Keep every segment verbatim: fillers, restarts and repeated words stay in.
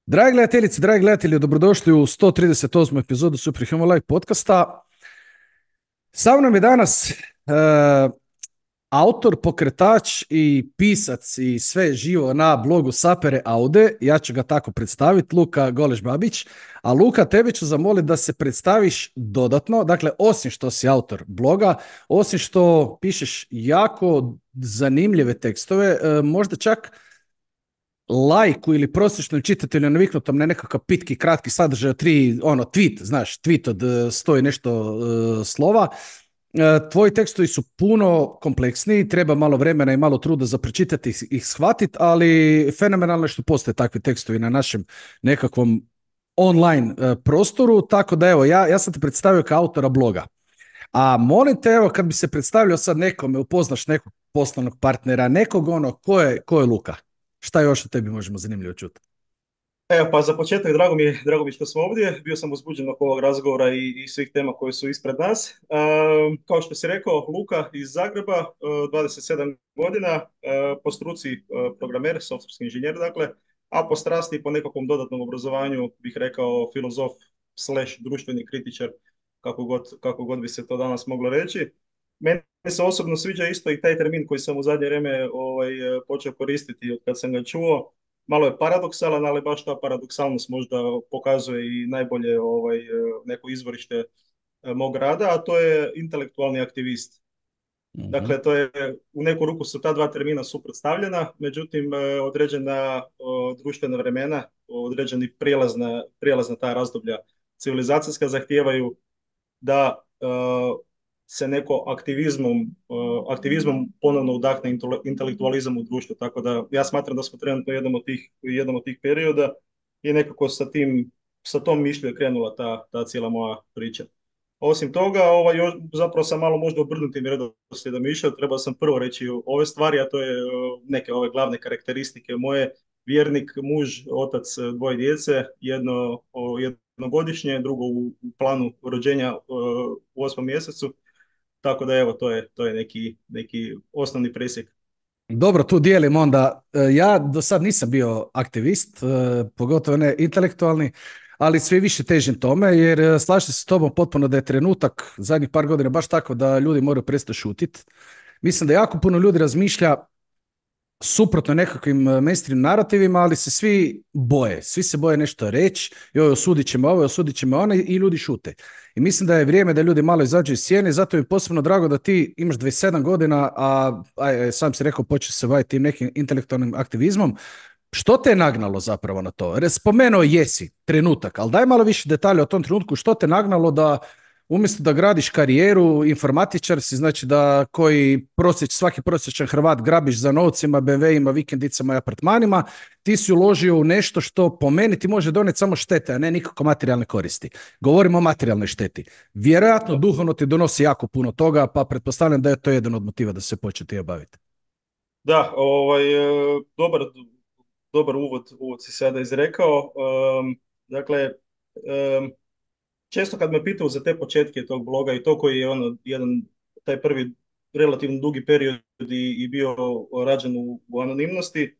Dragi gledateljice, dragi gledatelji, dobrodošli u sto trideset osmu epizodu Superhuman Life podcasta. Sa mnom je danas e, autor, pokretač i pisac i sve živo na blogu Sapere Aude. Ja ću ga tako predstaviti, Luka Goleš-Babić. A Luka, tebe ću zamoliti da se predstaviš dodatno. Dakle, osim što si autor bloga, osim što pišeš jako zanimljive tekstove, e, možda čak lajku ili prosječnom čitatelju naviknutom na nekakav pitki, kratki sadržaj od tri, ono, tweet, znaš, tweet od uh, sto i nešto uh, slova. Uh, tvoji tekstovi su puno kompleksniji, treba malo vremena i malo truda za pročitati ih, ih shvatiti, ali fenomenalno je što postoje takvi tekstovi na našem nekakvom online uh, prostoru, tako da evo, ja, ja sam te predstavio kao autora bloga. A molim te, evo, kad bi se predstavljao sad nekome, upoznaš nekog poslovnog partnera, nekog ono, ko je, ko je Luka? Šta još o tebi možemo zanimljivo čuti? Evo, pa za početak, drago mi je, drago mi je što smo ovdje. Bio sam uzbuđen oko ovog razgovora i, i svih tema koje su ispred nas. E, kao što si rekao, Luka iz Zagreba, e, dvadeset sedam godina, e, po struci e, programer, softverski inženjer, dakle, a po strasti i po nekakvom dodatnom obrazovanju bih rekao filozof slash društveni kritičar, kako god, kako god bi se to danas moglo reći. Meni se osobno sviđa isto i taj termin koji sam u zadnje vrijeme ovaj, počeo koristiti od kad sam ga čuo. Malo je paradoksalan, ali baš ta paradoksalnost možda pokazuje i najbolje ovaj, e, neko izvorište e, mog rada, a to je intelektualni aktivist. Mhm. Dakle, to je, u neku ruku su ta dva termina suprotstavljena, međutim, e, određena o, društvena vremena, određeni prijelazna, prijelazna ta razdoblja civilizacijska zahtijevaju da e, se neko aktivizmom, e, aktivizmom ponovno udahne intele- intelektualizam u društvu. Tako da ja smatram da smo trenutno u jednom od tih, u jednom od tih perioda i nekako sa tim, sa tom mišlju je krenula ta, ta cijela moja priča. Osim toga, ovaj, još, zapravo sam malo možda obrnutim redoslijedom išao, trebao sam prvo reći ove stvari, a to je e, neke ove glavne karakteristike moje. Vjernik, muž, otac e, dvoje djece, jedno, o, jednogodišnje, drugo u, u planu rođenja e, u osmom mjesecu. Tako da evo, to je, to je neki, neki osnovni presjek. Dobro, tu dijelim onda. E, Ja do sad nisam bio aktivist, e, pogotovo ne intelektualni, ali sve više težim tome, jer e, slažem se s tobom potpuno da je trenutak zadnjih par godina baš tako da ljudi moraju prestati šutiti. Mislim da jako puno ljudi razmišlja suprotno nekakvim e, mainstream narativima, ali se svi boje. Svi se boje nešto reći, joj, osudit će me ovo, osudit će me ono i ljudi šute. I mislim da je vrijeme da ljudi malo izađu iz sjene, zato mi je posebno drago da ti imaš dvadeset sedam godina, a, a sam si rekao počeš se baviti tim nekim intelektualnim aktivizmom. Što te je nagnalo zapravo na to? Jer spomenuo jesi trenutak, ali daj malo više detalja o tom trenutku. Što te nagnalo da umjesto da gradiš karijeru, informatičar si, znači da koji prosjeć, svaki prosječan Hrvat grabiš za novcima, be em veima, vikendicama i apartmanima, ti si uložio u nešto što po meni ti može doneti samo štete, a ne nikako materijalne koristi. Govorimo o materijalnoj šteti. Vjerojatno duhovno ti donosi jako puno toga, pa pretpostavljam da je to jedan od motiva da se počne time baviti. Da, ovaj, e, dobar, dobar uvod, uvod si sada izrekao. Um, dakle, um, često kad me pitaju za te početke tog bloga i to koji je ono jedan, taj prvi relativno dugi period i, i bio rađen u, u anonimnosti,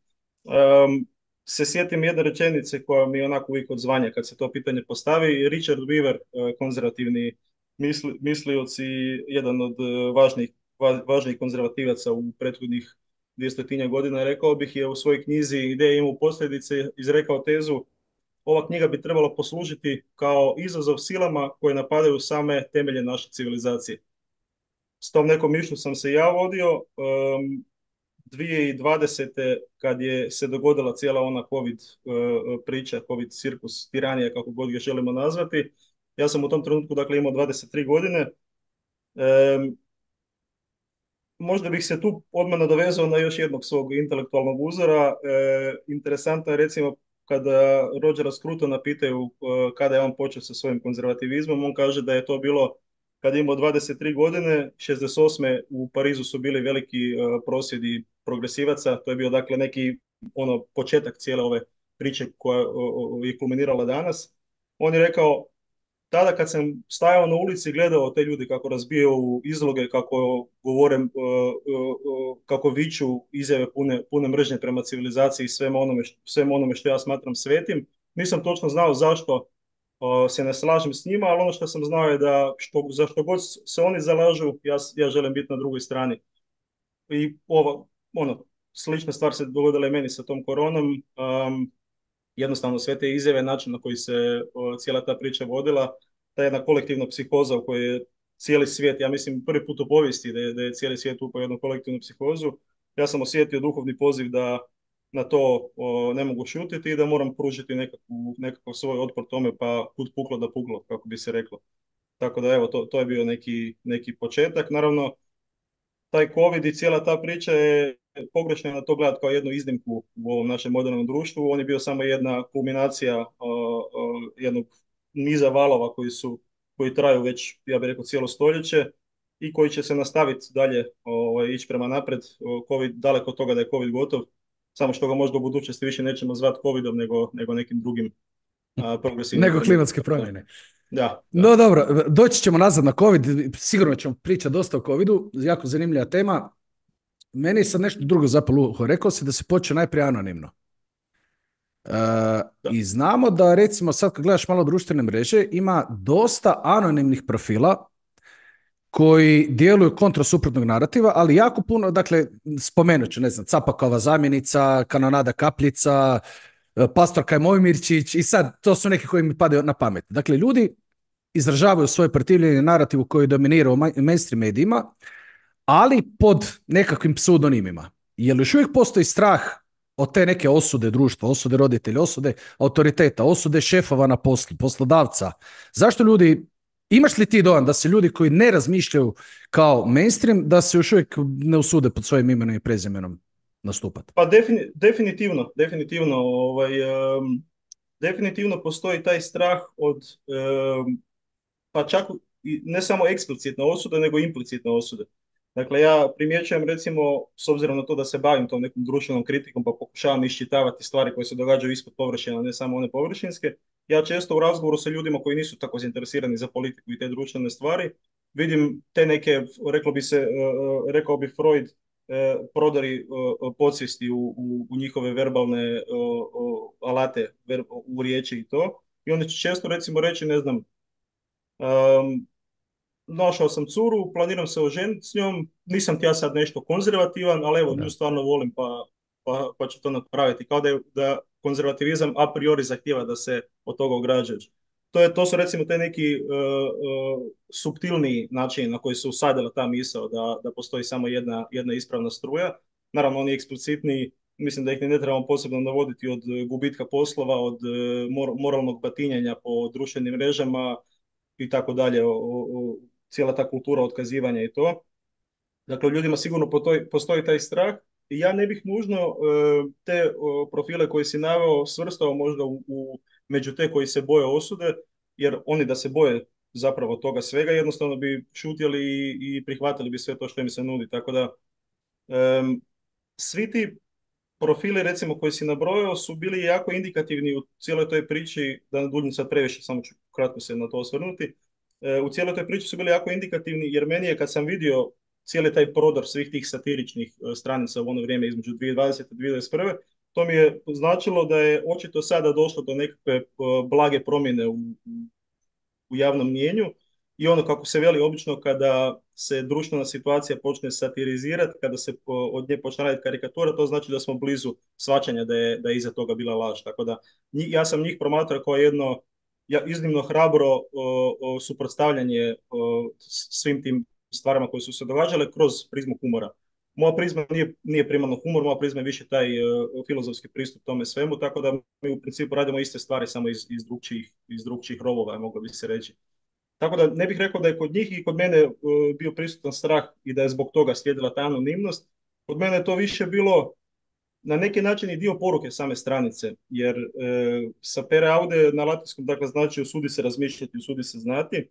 um, se sjetim jedne rečenice koja mi je onako uvijek od zvanja kad se to pitanje postavi. Richard Weaver, eh, konzervativni misli, mislioc i jedan od eh, važnih, va- važnih konzervativaca u prethodnih dvjestotinja godina, rekao bih, je u svojoj knjizi Ideje imaju posljedice izrekao tezu: ova knjiga bi trebala poslužiti kao izazov silama koje napadaju same temelje naše civilizacije. S tom nekom mišlju sam se ja vodio. Um, dvije tisuće dvadesete kad je se dogodila cijela ona COVID uh, priča, COVID cirkus, tiranija, kako god ga želimo nazvati, ja sam u tom trenutku dakle imao dvadeset tri godine. Um, Možda bih se tu odmah nadovezao na još jednog svog intelektualnog uzora. E, interesantno je recimo kada Rogera Scrutona pitaju e, kada je on počeo sa svojim konzervativizmom, on kaže da je to bilo kad je imao dvadeset tri godine. šezdeset osme u Parizu su bili veliki e, prosvjedi progresivaca, to je bio dakle neki ono početak cijele ove priče koja o, o, je kulminirala danas. On je rekao: tada kad sam stajao na ulici i gledao te ljudi kako razbijaju izloge, kako govore, uh, uh, uh, kako viču izjave pune, pune mržnje prema civilizaciji i svemu onome, što, svemu onome što ja smatram svetim, Nisam točno znao zašto o, se ne slažem s njima, ali ono što sam znao je da što, za što god se oni zalažu, ja, s- ja želim biti na drugoj strani. I ova, ono, slična stvar se dogodila i meni sa tom koronom. Um, jednostavno sve te izjave, način na koji se o, cijela ta priča vodila, ta jedna kolektivna psihoza u kojoj je cijeli svijet, ja mislim prvi put u povijesti da je, da je cijeli svijet upao u jednu kolektivnu psihozu, ja sam osjetio duhovni poziv da na to o, ne mogu šutiti i da moram pružiti nekakvu, nekakav svoj otpor tome, pa kud puklo da puklo, kako bi se reklo. Tako da evo, to, to je bio neki, neki početak. Naravno, taj COVID i cijela ta priča je pogrešno je na to gledati kao jednu iznimku u ovom našem modernom društvu. On je bio samo jedna kulminacija uh, uh, jednog niza valova koji su, koji traju već, ja bih rekao, cijelo stoljeće i koji će se nastaviti dalje ovaj, ići prema napred. Uh, COVID, daleko od toga da je COVID gotov, samo što ga možda u budućnosti više nećemo zvati COVIDom nego, nego nekim drugim uh, progresivnim Nego terminom. klimatske promjene. Da, da. No dobro, doći ćemo nazad na COVID, sigurno ćemo pričati dosta o COVIDu, jako zanimljiva tema. Meni je sad nešto drugo zapalo u uho. Rekao si da se počeo najprije anonimno. E, Da. I znamo da recimo sad kad gledaš malo društvene mreže ima dosta anonimnih profila koji djeluju kontra suprotnog narativa, ali jako puno, dakle, spomenut ću, ne znam, Capakova zamjenica, Kanonada Kapljica, e, pastorka Mojmirčić i sad to su neki koji mi padaju na pamet. Dakle, ljudi izražavaju svoje protivljenje narativu koji dominira u mainstream medijima, ali pod nekakvim pseudonimima. Jer još uvijek postoji strah od te neke osude društva, osude roditelja, osude autoriteta, osude šefova na poslu, poslodavca. Zašto ljudi, imaš li ti dojam da se ljudi koji ne razmišljaju kao mainstream, da se još uvijek ne usude pod svojim imenom i prezimenom nastupati? Pa defini- definitivno, definitivno, ovaj, em, definitivno postoji taj strah od, em, pa čak i ne samo eksplicitne osude, nego implicitne osude. Dakle, ja primjećujem recimo, s obzirom na to da se bavim tom nekom društvenom kritikom, pa pokušavam iščitavati stvari koje se događaju ispod površina, ne samo one površinske, ja često u razgovoru sa ljudima koji nisu tako zainteresirani za politiku i te društvene stvari, vidim te neke, reklo bi se, e, e, rekao bi Freud, e, prodori e, podsvijesti u, u, u njihove verbalne e, o, alate ver, u riječi i to. I oni će često recimo reći, ne znam, um, našao sam curu, planiram se oženiti s njom, nisam ti ja sad nešto konzervativan, ali evo, nju Da. stvarno volim pa, pa, pa ću to napraviti. Kao da, je, da konzervativizam a priori zahtjeva da se od toga ograđuješ. To, je, to su recimo te neki uh, uh, suptilniji načini na koji se usadila ta misao da, da postoji samo jedna, jedna ispravna struja. Naravno, oni eksplicitniji, mislim da ih ne trebamo posebno navoditi od gubitka poslova, od uh, mor, moralnog batinjanja po društvenim mrežama, i tako dalje, o, o, cijela ta kultura otkazivanja i to. Dakle, u ljudima sigurno postoji, postoji taj strah i ja ne bih nužno e, te o, profile koje si naveo svrstao možda u, u, među te koji se boje osude, jer oni da se boje zapravo toga svega, jednostavno bi šutjeli i, i prihvatili bi sve to što im se nudi. Tako da, e, svi ti profili recimo koji si nabrojao su bili jako indikativni u cijeloj toj priči, da ne duljim sad previše, samo ću kratko se na to osvrnuti. E, u cijeloj toj priči su bili jako indikativni jer meni je kad sam vidio cijeli taj prodor svih tih satiričnih e, stranica u ono vrijeme između dvije tisuće dvadesete i dvije tisuće dvadeset prve, to mi je značilo da je očito sada došlo do nekakve e, blage promjene u, u javnom mnijenju i ono kako se veli obično kada se društvena situacija počne satirizirati, kada se od nje počne raditi karikatura, to znači da smo blizu shvaćanja da je, da je iza toga bila laž. Tako da ja sam njih promatrao kao jedno ja, iznimno hrabro o, o, suprotstavljanje o, svim tim stvarima koje su se događale kroz prizmu humora. Moja prizma nije, nije primarno humor, moja prizma je više taj uh, filozofski pristup tome svemu, tako da mi u principu radimo iste stvari, samo iz, iz drugčijih, iz drugčijih rovova, moglo bi se reći. Tako da ne bih rekao da je kod njih i kod mene uh, bio prisutan strah i da je zbog toga slijedila ta anonimnost. Kod mene je to više bilo na neki način i dio poruke same stranice, jer uh, sapere aude na latinskom dakle znači usudi se razmišljati, usudi se znati.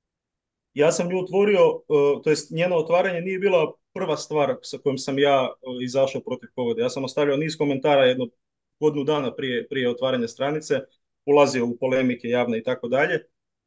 Ja sam nju otvorio, uh, to jest njeno otvaranje nije bila prva stvar sa kojom sam ja uh, izašao protiv COVID. Ja sam ostavio niz komentara jedno godinu dana prije, prije otvaranja stranice, ulazio u polemike javne i tako dalje.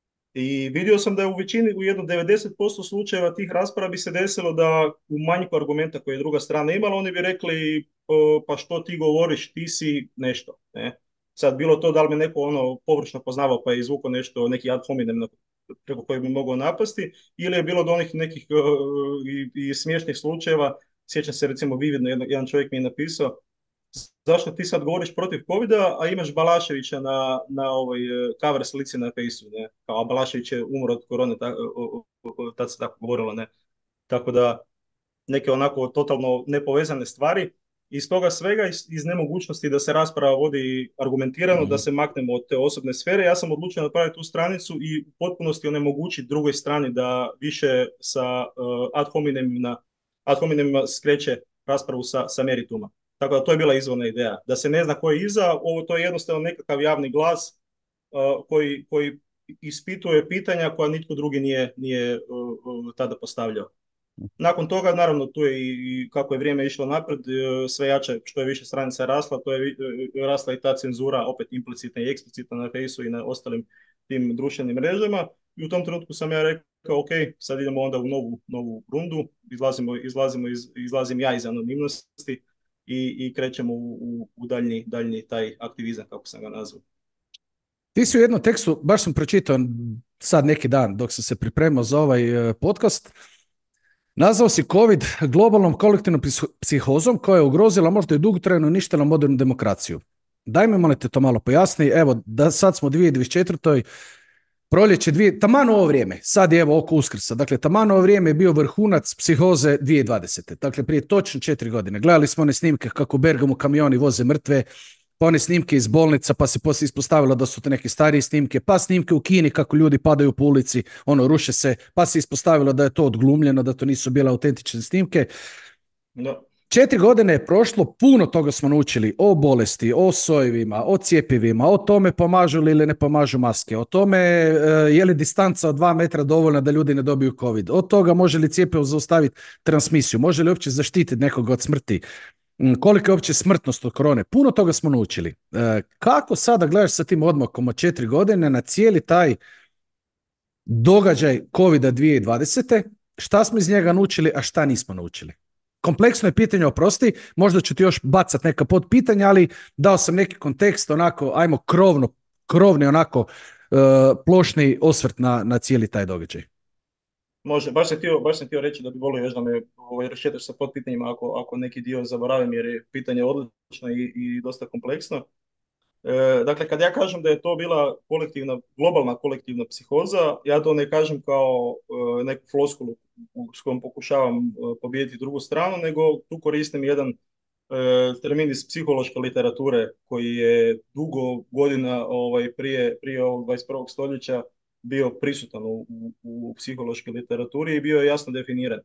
I vidio sam da je u većini, u jedno devedeset posto slučajeva tih rasprava bi se desilo da u manjku argumenta koje je druga strana imala, oni bi rekli, pa što ti govoriš, ti si nešto. Ne? Sad, bilo to da li me neko ono površno poznavao pa je izvukao nešto, neki ad hominem na- preko kojeg bi mogao napasti, ili je bilo do onih nekih uh, i, i smiješnih slučajeva. Sjećam se recimo vividno, jedan, jedan čovjek mi je napisao: zašto ti sad govoriš protiv covida, a imaš Balaševića na, na ovoj eh, cover slici na fejsu, ne? Kao Balašević je umro od korone, ta, o- o- o- tad se tako govorilo, ne? Tako da neke onako totalno nepovezane stvari. Iz toga svega, iz, iz nemogućnosti da se rasprava vodi argumentirano, da Mhm. se maknemo od te osobne sfere, ja sam odlučio napraviti tu stranicu i u potpunosti onemogućiti drugoj strani da više sa uh, ad hominem na ad hominem skreće raspravu sa, sa merituma. Tako da to je bila izvorna ideja. Da se ne zna ko je iza, ovo to je jednostavno nekakav javni glas uh, koji, koji ispituje pitanja koja nitko drugi nije, nije uh, uh, tada postavljao. Nakon toga, naravno, tu je i, i kako je vrijeme išlo napred, e, sve jače, što je više stranica rasla, to je vi- e, rasla i ta cenzura, opet implicitna i eksplicitna na Fejsu i na ostalim tim društvenim mrežama. I u tom trenutku sam ja rekao, ok, sad idemo onda u novu, novu rundu, izlazimo, izlazimo iz, izlazim ja iz anonimnosti i, i krećemo u, u, u daljnji, daljnji taj aktivizam, kako sam ga nazvao. Ti si u jednom tekstu, baš sam pročitao sad neki dan dok sam se pripremao za ovaj eh, podcast, nazvao si COVID globalnom kolektivnom psiho- psihozom koja je ugrozila možda i dugotrajno uništila modernu demokraciju. Daj mi molim te to malo pojasni. Evo, da sad smo u dvije tisuće dvadeset četvrtoj. Proljeće dvije, taman ovo vrijeme, sad je evo oko Uskrsa, dakle taman ovo vrijeme je bio vrhunac psihoze dvije tisuće dvadesete. Dakle prije točno četiri godine. Gledali smo one snimke kako u Bergamu kamioni voze mrtve, pa one snimke iz bolnica, pa se poslije ispostavilo da su to neke starije snimke, pa snimke u Kini kako ljudi padaju po ulici, ono ruše se, pa se ispostavilo da je to odglumljeno, da to nisu bile autentične snimke. Da. Četiri godine je prošlo, puno toga smo naučili o bolesti, o sojevima, o cjepivima, o tome pomažu li ili ne pomažu maske, o tome e, je li distanca od dva metra dovoljna da ljudi ne dobiju COVID, od toga može li cjepivo zaustaviti transmisiju, može li uopće zaštititi nekoga od smrti, m, kolika je uopće smrtnost od korone. Puno toga smo naučili. E, kako sada gledaš sa tim odmakom od četiri godine na cijeli taj događaj COVID-a dvije tisuće dvadesete. Šta smo iz njega naučili, a šta nismo naučili? Kompleksno je pitanje, oprosti, možda ću ti još bacat neka pod pitanja, ali dao sam neki kontekst, onako, ajmo krovno, krovni onako uh, plošni osvrt na, na cijeli taj događaj. Može, baš sam htio, baš sam htio reći da bi volio još da me ovaj, raščetaš sa potpitanjima ako, ako neki dio zaboravim jer je pitanje odlično i, i dosta kompleksno. E, dakle, kad ja kažem da je to bila kolektivna, globalna kolektivna psihoza, ja to ne kažem kao e, neku floskulu u- s kojom pokušavam e, pobijediti drugu stranu, nego tu koristim jedan e, termin iz psihološke literature koji je dugo godina ovaj, prije, prije ovog dvadeset prvog stoljeća bio prisutan u, u, u psihološkoj literaturi i bio je jasno definiran.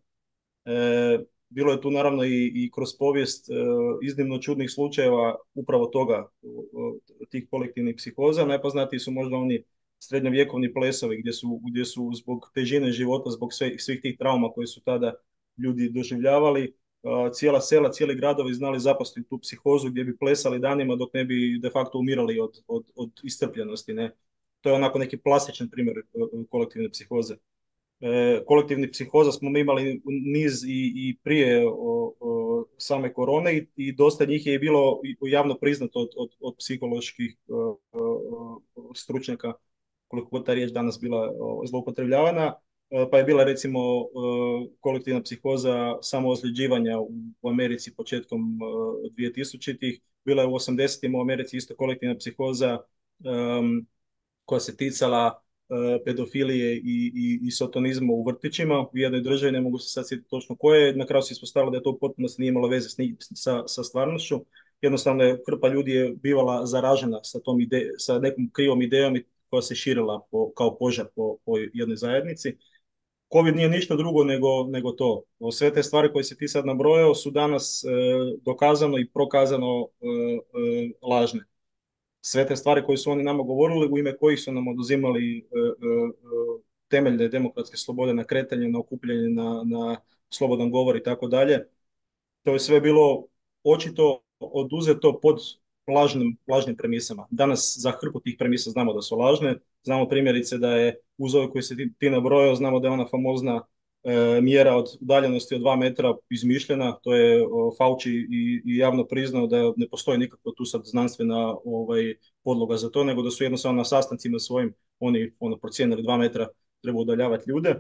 E, bilo je tu naravno i, i kroz povijest e, iznimno čudnih slučajeva upravo toga, o- o- tih kolektivnih psihoza. Najpoznatiji su možda oni srednjovjekovni plesovi gdje su, gdje su zbog težine života, zbog sve, svih tih trauma koje su tada ljudi doživljavali, a, cijela sela, cijeli gradovi znali zapasti u tu psihozu gdje bi plesali danima dok ne bi de facto umirali od, od, od iscrpljenosti, ne? To je onako neki plastičan primjer e, kolektivne psihoze. E, kolektivnih psihoza smo mi imali niz i, i prije o, o, same korone i, i dosta njih je bilo javno priznato od, od, od psiholoških o, o, stručnjaka, koliko god ta riječ danas bila o, zloupotrebljavana, e, pa je bila recimo o, kolektivna psihoza samoozljeđivanja u, u Americi početkom o, dvije tisućitih. Bila je u osamdesetim u Americi isto kolektivna psihoza um, koja se ticala e, pedofilije i, i, i sotonizma u vrtićima u jednoj državi, ne mogu se sad sjetiti točno koje, na kraju se ispostavilo da je to u potpunosti nije imalo veze s, ni- sa, sa stvarnošću. Jednostavno je hrpa ljudi je bivala zaražena sa, tom ide, sa nekom krivom idejom i koja se širila po, kao požar po, po jednoj zajednici. COVID nije ništa drugo nego, nego to. Sve te stvari koje se ti sad nabrojao su danas e, dokazano i prokazano e, e, lažne. Sve te stvari koje su oni nama govorili, u ime kojih su nam oduzimali e, e, e, temeljne demokratske slobode na kretanje, na okupljanje, na, na slobodan govor i tako dalje. To je sve bilo očito oduzeto pod lažnim, lažnim premisama. Danas za hrpu tih premisa znamo da su lažne. Znamo primjerice da je uz ove koje se ti, ti nabrojao, znamo da je ona famozna e, mjera od udaljenosti od dva metra izmišljena, to je o, Fauci i, i javno priznao da ne postoji nikakva tu sad znanstvena ovaj, podloga za to, nego da su jednostavno na sastancima svojim oni ono, procijenili dva metra treba udaljavati ljude.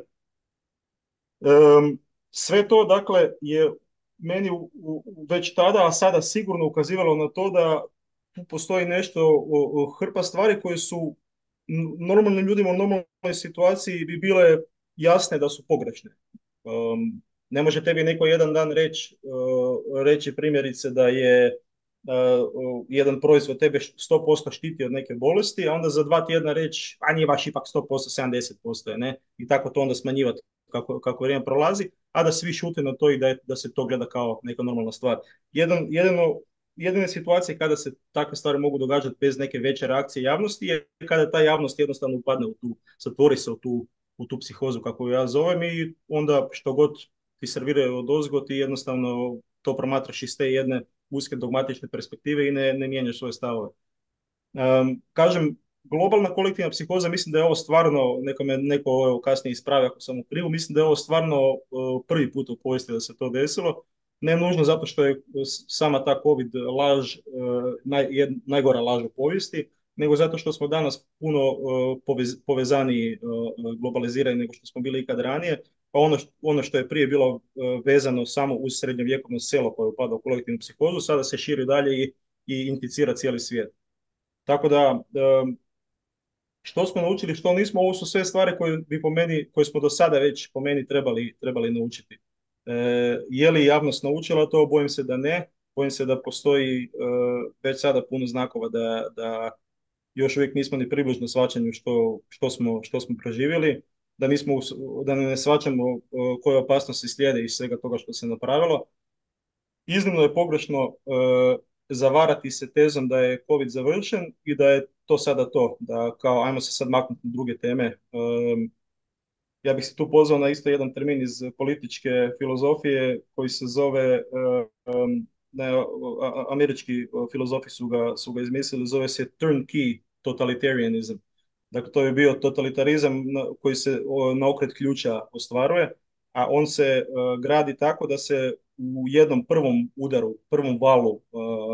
Um, sve to, dakle, je meni u, u, već tada, a sada sigurno ukazivalo na to da tu postoji nešto, o, o, hrpa stvari koje su normalnim ljudima u normalnoj situaciji bi bile jasne da su pogrešne. Um, ne može tebi neko jedan dan reći, uh, reći primjerice da je uh, jedan proizvod tebe sto posto štiti od neke bolesti, a onda za dva tjedna reći, a nije baš ipak sto posto, sedamdeset posto je, ne? I tako to onda smanjivati kako, kako vrijeme prolazi, a da svi šute na to i da, je, da se to gleda kao neka normalna stvar. Jedan, jedino, jedine situacije kada se takve stvari mogu događati bez neke veće reakcije javnosti je kada ta javnost jednostavno upadne u tu, zatvori se u tu, u tu psihozu kako ja zovem i onda što god ti serviraju od ozgo ti jednostavno to promatraš iz te jedne uske dogmatične perspektive i ne, ne mijenjaš svoje stavove. Um, kažem, globalna kolektivna psihoza, mislim da je ovo stvarno, neko me neko ovo kasnije ispravi ako sam u krivu, mislim da je ovo stvarno uh, prvi put u povijesti da se to desilo. Ne nužno zato što je sama ta COVID laž, uh, naj, jed, najgora laž u povijesti, nego zato što smo danas puno uh, povez, povezaniji, uh, globalizirani nego što smo bili ikad ranije. Pa ono, ono što je prije bilo uh, vezano samo uz srednjovjekovno selo koje upada u kolektivnu psihozu, sada se širi dalje i, i inficira cijeli svijet. Tako da, što smo naučili, što nismo, ovo su sve stvari koje bi po meni, koje smo do sada već po meni trebali, trebali naučiti. E, je li javnost naučila to? Bojim se da ne. Bojim se da postoji e, već sada puno znakova da, da još uvijek nismo ni približno shvaćanju što, što, smo, što smo proživjeli, da, nismo, da ne shvaćamo koje opasnosti slijede iz svega toga što se napravilo. Iznimno je pogrešno e, zavarati se tezom da je COVID završen i da je to sada to, da kao ajmo se sad maknuti na druge teme. Um, ja bih se tu pozvao na isto jedan termin iz političke filozofije koji se zove, um, ne, američki filozofi su ga, su ga izmislili, zove se turnkey totalitarianism. Dakle, to je bio totalitarizam na, koji se na okret ključa ostvaruje, a on se uh, gradi tako da se u jednom prvom udaru, prvom valu uh,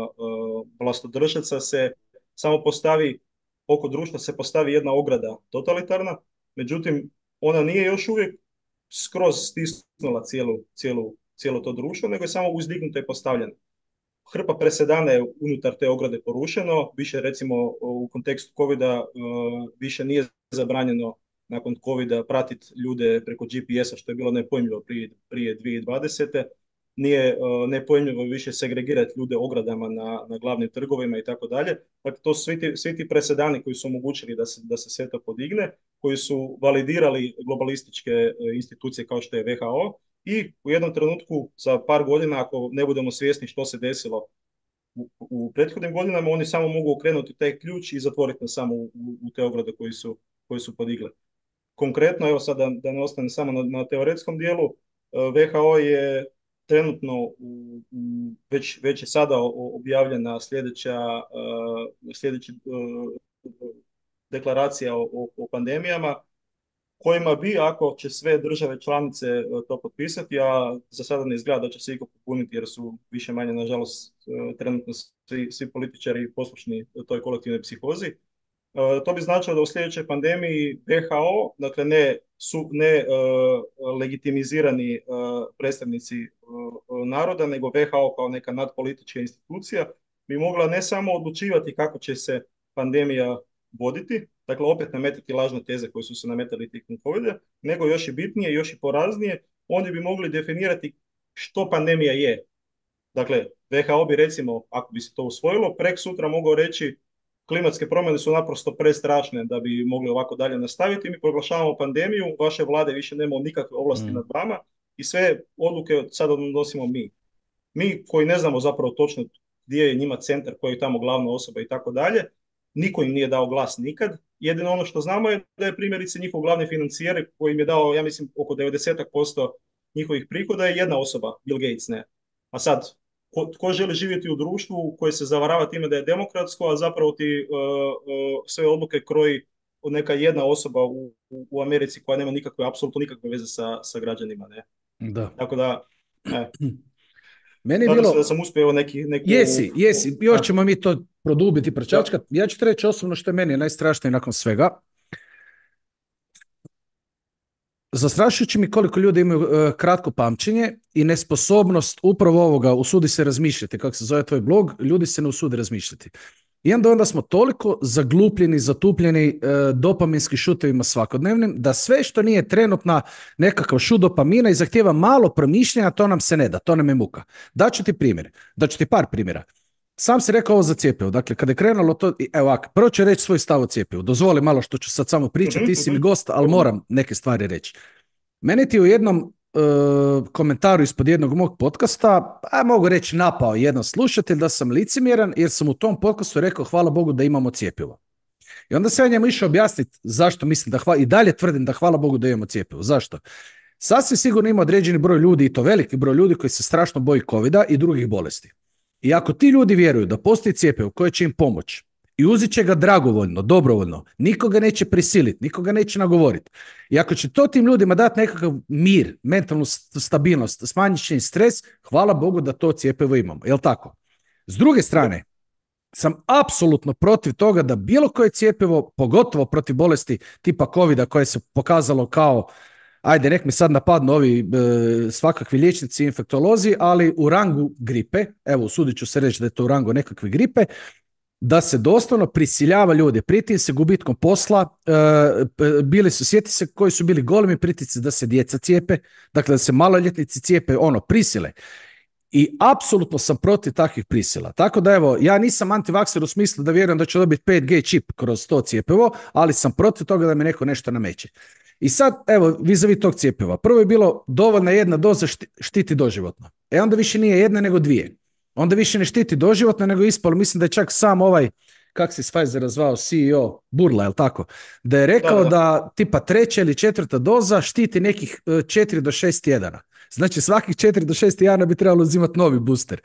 uh, vlastodržaca se samo postavi, oko društva se postavi jedna ograda totalitarna, međutim, ona nije još uvijek skroz stisnula cijelu, cijelu, cijelo to društvo, nego je samo uzdignuta i postavljena. Hrpa presedana je unutar te ograde porušeno, više recimo u kontekstu covida uh, više nije zabranjeno nakon covida pratiti ljude preko G P S-a, što je bilo nepojmljivo prije, prije dvije tisuće dvadesete. Nije uh, nepojmljivo više segregirati ljude ogradama na, na glavnim trgovima i tako dalje. Dakle, to su svi ti, svi ti presedani koji su omogućili da se, da se sve to podigne, koji su validirali globalističke uh, institucije kao što je W H O i u jednom trenutku za par godina, ako ne budemo svjesni što se desilo u, u prethodnim godinama, oni samo mogu okrenuti taj ključ i zatvoriti nas samo u, u te ograde koji su, koji su podigli. Konkretno, evo sad da, da ne ostane samo na, na teoretskom dijelu, W H O je trenutno u, u, već, već je sada objavljena sljedeća, uh, sljedeća uh, deklaracija o, o, o pandemijama, kojima bi, ako će sve države članice to potpisati, a za sada ne izgleda da će se iko popuniti jer su više manje, nažalost, trenutno svi, svi političari poslušni toj kolektivnoj psihozi. To bi značilo da u sljedećoj pandemiji W H O, dakle ne, su, ne uh, legitimizirani uh, predstavnici uh, naroda, nego W H O kao neka nadpolitička institucija, bi mogla ne samo odlučivati kako će se pandemija voditi, dakle opet nametati lažne teze koje su se nametali tijekom covida, nego još i bitnije, još i poraznije, oni bi mogli definirati što pandemija je. Dakle, W H O bi recimo, ako bi se to usvojilo, prek sutra mogao reći klimatske promjene su naprosto prestrašne da bi mogli ovako dalje nastaviti. Mi proglašavamo pandemiju, vaše vlade više nemaju nikakve ovlasti mm. nad vama i sve odluke sad odnosimo mi. Mi koji ne znamo zapravo točno gdje je njima centar, koja je tamo glavna osoba i tako dalje, niko im nije dao glas nikad. Jedino ono što znamo je da je primjerice njihov glavni financijer koji im je dao, ja mislim, oko devedeset posto njihovih prihoda je jedna osoba, Bill Gates, ne. A sad, ko, tko želi živjeti u društvu koje se zavarava time da je demokratsko, a zapravo ti uh, uh, sve odluke kroji neka jedna osoba u, u, u Americi koja nema nikakve, apsolutno nikakve veze sa, sa građanima, ne. Da. Tako da, ne. Meni je Nadam se da bilo, sam uspio neki, neku... jesi, jesi, još Da, ćemo mi to produbiti, da. pročačkat. Ja ću ti reći osobno što je meni najstrašnije nakon svega. Zastrašujući mi koliko ljudi imaju e, kratko pamćenje i nesposobnost upravo ovoga, usudi se razmišljati, kako se zove tvoj blog, ljudi se ne usude razmišljati. I onda, onda smo toliko zaglupljeni, zatupljeni e, dopaminskim šutevima svakodnevnim, da sve što nije trenutna nekakav šut dopamina i zahtjeva malo promišljanja, to nam se ne da, to nam je muka. Daću ti primjer, daću ti par primjera. Sam si rekao ovo za cjepivo. Dakle, kada je krenulo to, evo ovako, prvo ću reći svoj stav o cjepivu. Dozvoli malo što ću sad samo pričati, ti si mi gost, ali moram neke stvari reći. Mene ti u jednom e, komentaru ispod jednog mog podcasta, a mogu reći napao jedan slušatelj da sam licemjeran, jer sam u tom podcastu rekao hvala Bogu da imamo cjepivo. I onda se ja njemu išao objasniti zašto mislim da hvala, i dalje tvrdim da hvala Bogu da imamo cjepivo. Zašto? Sasvim sigurno ima određeni broj ljudi, i to veliki broj ljudi koji se strašno boji covida i drugih bolesti. I ako ti ljudi vjeruju da postoji cjepivo koje će im pomoći i uzet će ga dragovoljno, dobrovoljno, nikoga neće prisiliti, nikoga neće nagovoriti. I ako će to tim ljudima dati nekakav mir, mentalnu stabilnost, smanjit će im stres, hvala Bogu da to cjepivo imamo. Jel' tako? S druge strane, sam apsolutno protiv toga da bilo koje cjepivo, pogotovo protiv bolesti tipa covida koje se pokazalo kao, ajde, nek mi sad napadnu ovi e, svakakvi liječnici i infektolozi, ali u rangu gripe, evo usudit ću se reći da je to u rangu nekakve gripe, da se doslovno prisiljava ljude, pritim se gubitkom posla, e, bili su, sjeti se koji su bili golemi pritisci da se djeca cijepe, dakle da se maloljetnici cijepe, ono, prisile. I apsolutno sam protiv takvih prisila. Tako da evo, ja nisam antivakser u smislu da vjerujem da ću dobiti pet G čip kroz to cjepivo, ali sam protiv toga da mi neko nešto nameće. I sad, evo, vis-a-vis tog cjepiva. Prvo je bilo dovoljna jedna doza štiti doživotno. E onda više nije jedna nego dvije. Onda više ne štiti doživotno nego ispalo. Mislim da je čak sam ovaj, kak se iz Pfizera zvao, C E O Burla, jel tako? Da je rekao da, da. da tipa treća ili četvrta doza štiti nekih četiri do šest tjedana. Znači svakih četiri do šest tjedana bi trebalo uzimati novi booster.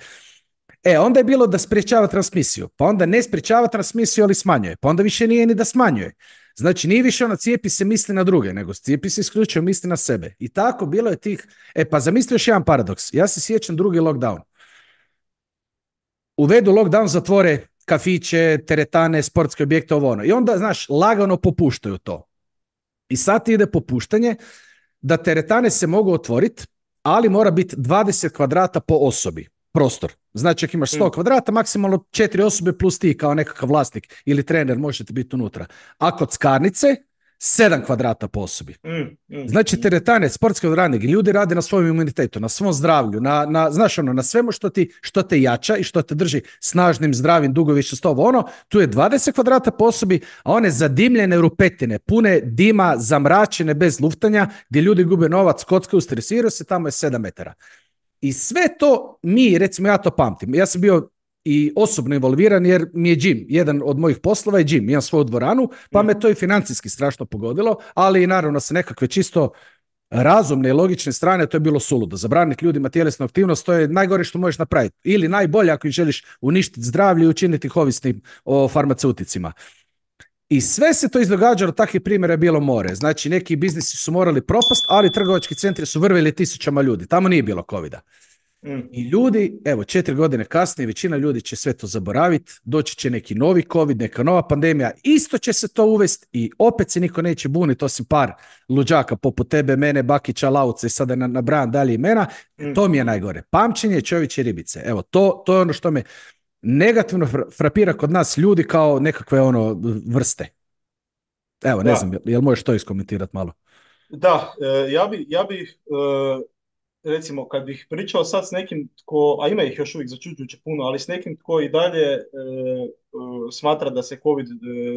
E, onda je bilo da sprječava transmisiju. Pa onda ne sprječava transmisiju, ali smanjuje. Pa onda više nije ni da smanjuje. Znači, nije više ono cijepi se misli na druge, nego cijepi se isključivo misli na sebe. I tako bilo je tih... E, pa zamisli još jedan paradoks. Ja se sjećam drugi lockdown. Uvedu lockdown, zatvore kafiće, teretane, sportske objekte, ovo ono. I onda, znaš, lagano popuštaju to. I sad ide popuštanje da teretane se mogu otvoriti, ali mora biti dvadeset kvadrata po osobi. Prostor. Znači, ako imaš sto kvadrata, maksimalno četiri osobe plus ti kao nekakav vlasnik ili trener možete biti unutra. A kockarnice, sedam kvadrata po osobi. Mm, mm, znači, teretane, sportske dvorane, ljudi rade na svojem imunitetu, na svom zdravlju, na, na, znaš ono, na svemu što, ti, što te jača i što te drži snažnim, zdravim, dugovičnost, ono, tu je dvadeset kvadrata po osobi, a one zadimljene rupetine, pune dima, zamračene, bez luftanja, gdje ljudi gube novac, kockaju, stresiraju se, tamo je sedam metara. I sve to mi, recimo ja to pamtim, ja sam bio i osobno involviran jer mi je gym, jedan od mojih poslova je gym, imam svoju dvoranu, pa me to i financijski strašno pogodilo, ali i naravno sa nekakve čisto razumne i logične strane to je bilo suludo. Zabraniti ljudima tjelesnu aktivnost, to je najgore što možeš napraviti. Ili najbolje ako ih želiš uništiti zdravlje i učiniti ih ovisnim o farmaceuticima. I sve se to izdogađalo, takvih primjera je bilo more. Znači, neki biznisi su morali propast, ali trgovački centri su vrvili tisućama ljudi. Tamo nije bilo covida. Mm. I ljudi, evo, četiri godine kasnije, većina ljudi će sve to zaboraviti, doći će neki novi covid, neka nova pandemija, isto će se to uvesti i opet se niko neće buniti, osim par luđaka poput tebe, mene, Bakića, Lauca i sada nabrajam dalje imena. Mm. To mi je najgore. Pamćenje čovječe ribice. Evo, to, to je ono što me negativno frapira kod nas ljudi kao nekakve ono vrste. Evo, ne da. znam, jel možeš to iskomentirati malo? Da, ja bi, ja bi recimo kad bih pričao sad s nekim tko, a ima ih još uvijek začuđujuće puno, ali s nekim tko i dalje e, smatra da se COVID e,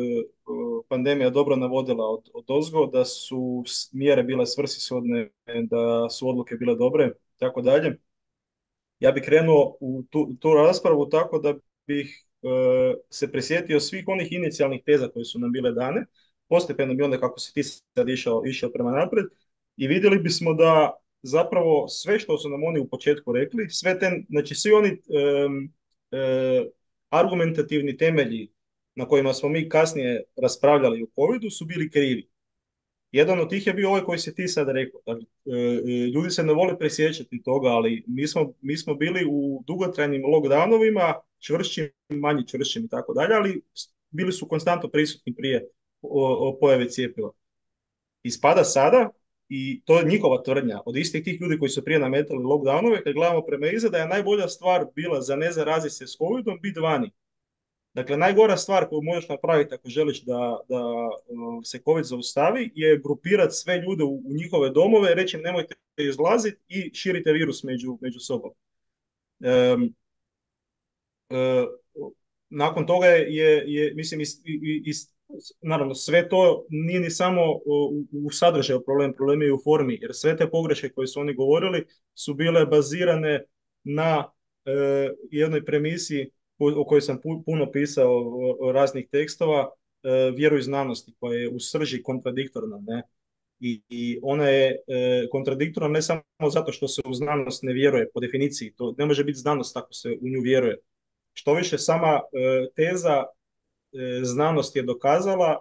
pandemija dobro navodila od, od ozgo, da su mjere bile svrsishodne, da su odluke bile dobre, tako dalje. Ja bih krenuo u tu, tu raspravu tako da bih e, se prisjetio svih onih inicijalnih teza koje su nam bile dane, postepeno bi onda kako si ti sad išao, išao prema naprijed i vidjeli bismo da zapravo sve što su nam oni u početku rekli, sve ten, znači svi oni e, e, argumentativni temelji na kojima smo mi kasnije raspravljali u covidu su bili krivi. Jedan od tih je bio ovaj koji si ti sad rekao. Dakle, e, e, ljudi se ne vole presjećati toga, ali mi smo, mi smo bili u dugotrajnim lockdownovima, čvršćim, manje čvršćim i tako dalje, ali bili su konstantno prisutni prije o, o pojave cjepiva. Ispada sada, i to je njihova tvrdnja, od istih tih ljudi koji su prije nametali lockdownove, kad gledamo prema iza, da je najbolja stvar bila za ne zaraziti se s covidom biti vani. Dakle, najgora stvar koju možeš napraviti ako želiš da, da uh, se COVID zaustavi je grupirati sve ljude u, u njihove domove, reći im nemojte izlaziti i širite virus među, među sobom. Um, uh, nakon toga je, je mislim, is, is, naravno, sve to nije ni samo u, u sadržaju problem, problem je i u formi, jer sve te pogreške koje su oni govorili su bile bazirane na uh, jednoj premisi o kojoj sam puno pisao o raznih tekstova, vjeru i znanosti, koja je u srži kontradiktorna, ne? I, i ona je e, kontradiktorna ne samo zato što se u znanost ne vjeruje po definiciji, to ne može biti znanost ako se u nju vjeruje. Što više, sama e, teza e, znanost je dokazala,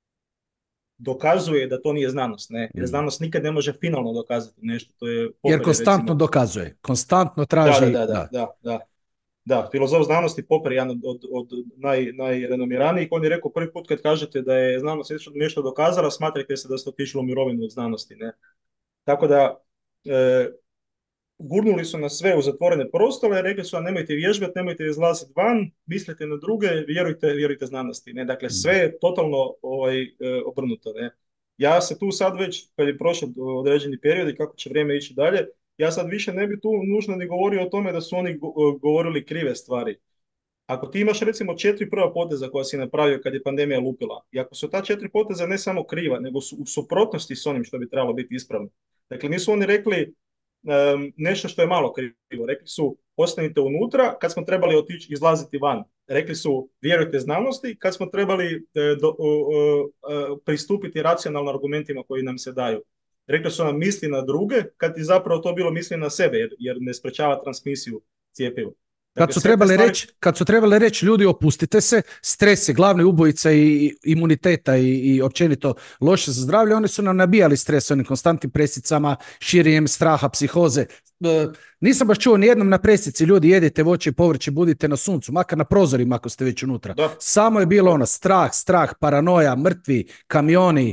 dokazuje da to nije znanost, ne? Jer znanost nikad ne može finalno dokazati nešto, to je Popper, jer konstantno recimo, dokazuje, konstantno traži. Da, da, da, da, da, da. Da, filozof znanosti Popper je jedan od, od, od naj, najrenomiranijih. On je rekao prvi put kad kažete da je znanost nešto dokazala, smatrajte se da ste otišli u mirovinu od znanosti. Ne? Tako da, e, gurnuli su nas sve u zatvorene prostore, rekli su, a nemojte vježbati, nemojte izlaziti van, mislite na druge, vjerujte, vjerujte znanosti. Ne? Dakle, sve je totalno ovaj, e, obrnuto. Ne? Ja se tu sad već, kad je prošao određeni period i kako će vrijeme ići dalje, ja sad više ne bi tu nužno ni govorio o tome da su oni govorili krive stvari. Ako ti imaš recimo četiri prva poteza koja si napravio kad je pandemija lupila, i ako su ta četiri poteza ne samo kriva, nego su u suprotnosti s onim što bi trebalo biti ispravno. Dakle, nisu oni rekli um, nešto što je malo krivo. Rekli su, ostanite unutra kad smo trebali otići, izlaziti van. Rekli su, vjerujte znanosti kad smo trebali e, do, uh, uh, pristupiti racionalno argumentima koji nam se daju. Rekli su nam misli na druge, kad je zapravo to bilo misli na sebe, jer, jer ne sprečava transmisiju cjepiva. Dakle, kad su trebali stvari... reći, kad su trebali reći ljudi opustite se, stres je glavni ubojica i imuniteta i, i općenito loše za zdravlje, oni su nam nabijali stres onim konstantnim presicama, širenjem straha, psihoze. E, nisam baš čuo nijednom na presici ljudi jedite voće i povrće, budite na suncu, makar na prozorima ako ste već unutra. Da. Samo je bilo ono strah, strah, paranoja, mrtvi, kamioni.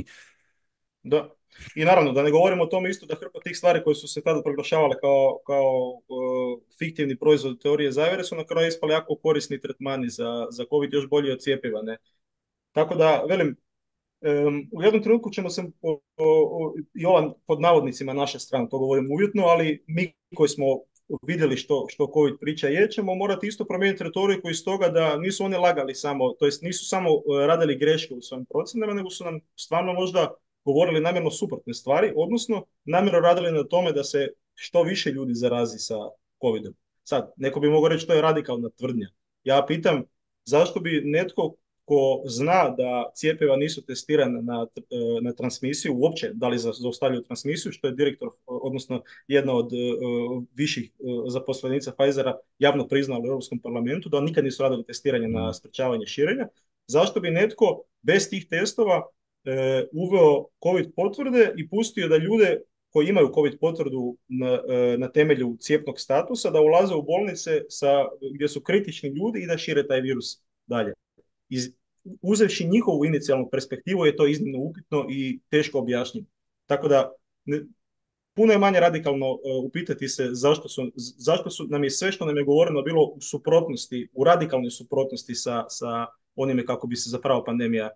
Da. I naravno, da ne govorimo o tome isto da hrpa tih stvari koje su se tada proglašavale kao, kao uh, fiktivni proizvod teorije zavjere su na kraju ispali jako korisni tretmani za, za COVID, još bolji od cjepiva. Ne? Tako da, velim, um, u jednom trenutku ćemo se, o, o, o, i ova pod navodnicima naše strane, to govorim uvjetno, ali mi koji smo vidjeli što, što COVID priča je, ćemo morati isto promijeniti retoriku iz toga da nisu oni lagali samo, to jest nisu samo radili greške u svojim procjenama, nego su nam stvarno možda govorili namjerno suprotne stvari, odnosno namjerno radili na tome da se što više ljudi zarazi sa covidom. Sad, neko bi mogao reći to je radikalna tvrdnja. Ja pitam zašto bi netko ko zna da cjepiva nisu testirana na, na transmisiju uopće, da li zaustavljaju transmisiju, što je direktor, odnosno jedna od uh, viših uh, zaposlenica Pfizera javno priznala u Europskom parlamentu, da nikad nisu radili testiranje na sprečavanje širenja, zašto bi netko bez tih testova uveo COVID potvrde i pustio da ljude koji imaju COVID potvrdu na, na temelju cijepnog statusa da ulaze u bolnice sa, gdje su kritični ljudi i da šire taj virus dalje. Iz, uzevši njihovu inicijalnu perspektivu je to iznimno upitno i teško objašnjivo. Tako da ne, puno je manje radikalno uh, upitati se zašto su, zašto su nam je sve što nam je govoreno bilo u suprotnosti, u radikalnoj suprotnosti sa, sa onime kako bi se zapravo pandemija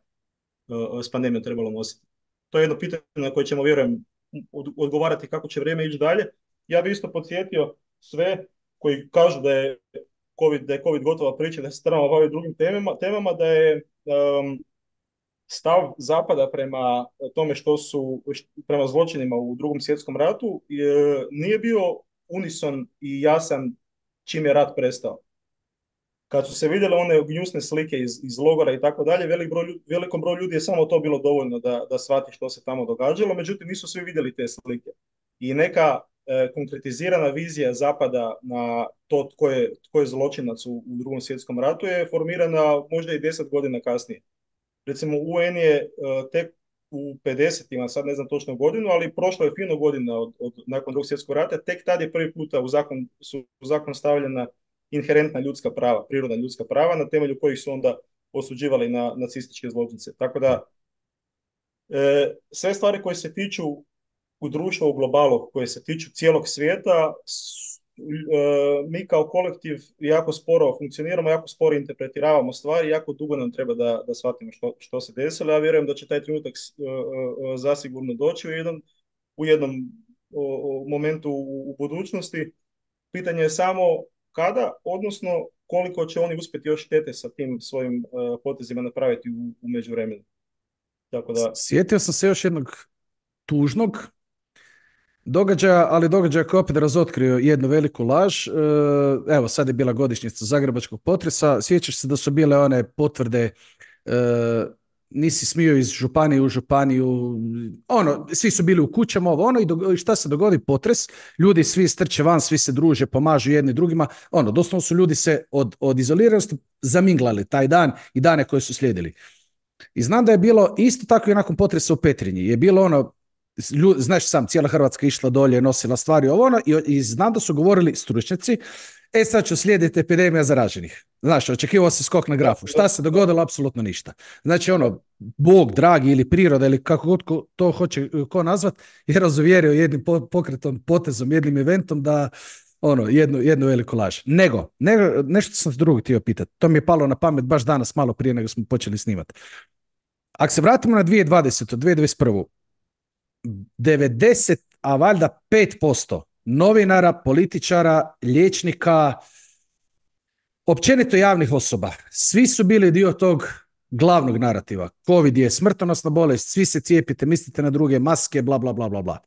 s pandemijom trebalo nositi. To je jedno pitanje na koje ćemo, vjerujem, odgovarati kako će vrijeme ići dalje. Ja bih isto podsjetio sve koji kažu da je COVID, da je COVID gotova priča, da se trebamo baviti drugim temama, temama da je um, stav Zapada prema tome što su, prema zločinima u Drugom svjetskom ratu je, nije bio unison i jasan čim je rat prestao. Kad su se vidjele one gnjusne slike iz, iz logora i tako dalje, velik broj, velikom broju ljudi je samo to bilo dovoljno da, da shvati što se tamo događalo, međutim nisu svi vidjeli te slike. I neka e, konkretizirana vizija Zapada na to tko je, tko je zločinac u, u Drugom svjetskom ratu je formirana možda i deset godina kasnije. Recimo U N je uh, tek u pedesetima, sad ne znam točno godinu, ali prošlo je fino godina od, od, nakon Drugog svjetskog rata, tek tad je prvi puta u zakon, su u zakon stavljena inherentna ljudska prava, prirodna ljudska prava, na temelju kojih su onda osuđivali na nacističke zločince. Tako da e, sve stvari koje se tiču u društvu u globalu, koje se tiču cijelog svijeta, mi kao kolektiv jako sporo funkcioniramo, jako sporo interpretiravamo stvari, jako dugo nam treba da, da shvatimo što, što se desilo. Ja vjerujem da će taj trenutak zasigurno doći u, jedan, u jednom momentu u, u budućnosti. Pitanje je samo kada, odnosno koliko će oni uspjeti još štete sa tim svojim potezima napraviti u, u međuvremenu. Tako da... Sjetio sam se još jednog tužnog događaja, ali događaja koji opet razotkrio jednu veliku laž. Evo, sad je bila godišnjica zagrebačkog potresa. Sjećaš se da su bile one potvrde nisi smio iz županije u županiju, ono, svi su bili u kućama, ovo, ono, i, do, i šta se dogodi? Potres, ljudi svi strče van, svi se druže, pomažu jedni drugima, ono, doslovno su ljudi se od, od izoliranosti zaminglali taj dan i dane koje su slijedili. I znam da je bilo isto tako i nakon potresa u Petrinji, je bilo ono, ljudi, znaš sam, cijela Hrvatska išla dolje, nosila stvari, ovo, ono, i, i znam da su govorili stručnjaci, e sad ću slijediti epidemija zaraženih. Znaš, očekivao se skok na grafu. Šta se dogodilo? Apsolutno ništa. Znači, ono, Bog, dragi ili priroda ili kako god ko, to hoće ko nazvat, je razuvjerio jednim pokretom, potezom, jednim eventom da, ono, jednu, jednu veliku laž. Nego, nego, nešto sam se drugo htio pitati. To mi je palo na pamet baš danas, malo prije nego smo počeli snimati. Ako se vratimo na dvije tisuće dvadesete. dvije tisuće dvadeset prve. devedeset, a valjda pet posto novinara, političara, liječnika, općenito javnih osoba, svi su bili dio tog glavnog narativa. Covid je smrtonosna bolest, svi se cijepite, mislite na druge, maske, bla, bla, bla, bla, bla.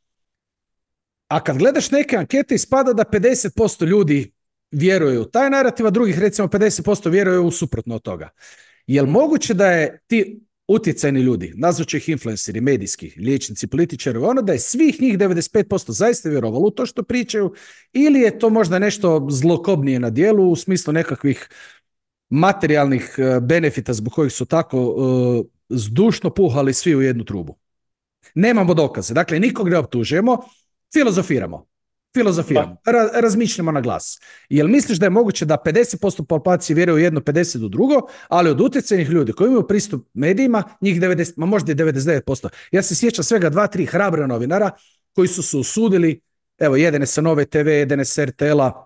A kad gledaš neke ankete, ispada da pedeset posto ljudi vjeruju u taj narativ, a drugih recimo pedeset posto vjeruju u suprotno od toga. Je li moguće da je ti utjecajni ljudi, nazvat ću ih influenceri, medijski, liječnici, političari, ono da je svih njih devedeset pet posto zaista vjerovalo u to što pričaju, ili je to možda nešto zlokobnije na dijelu u smislu nekakvih materijalnih benefita zbog kojih su tako uh, zdušno puhali svi u jednu trubu. Nemamo dokaze, dakle nikog ne optužujemo, filozofiramo. Filozofiramo, Ra- razmišljamo na glas. Jel misliš da je moguće da pedeset posto populacije vjeruje u jedno, pedeset u drugo, ali od utjecajnih ljudi koji imaju pristup medijima, njih devedeset, ma možda i devedeset devet posto. Ja se sjećam svega dva, tri hrabre novinara koji su se usudili, evo, jedan je sa Nove te ve, jedan je s er te el-a,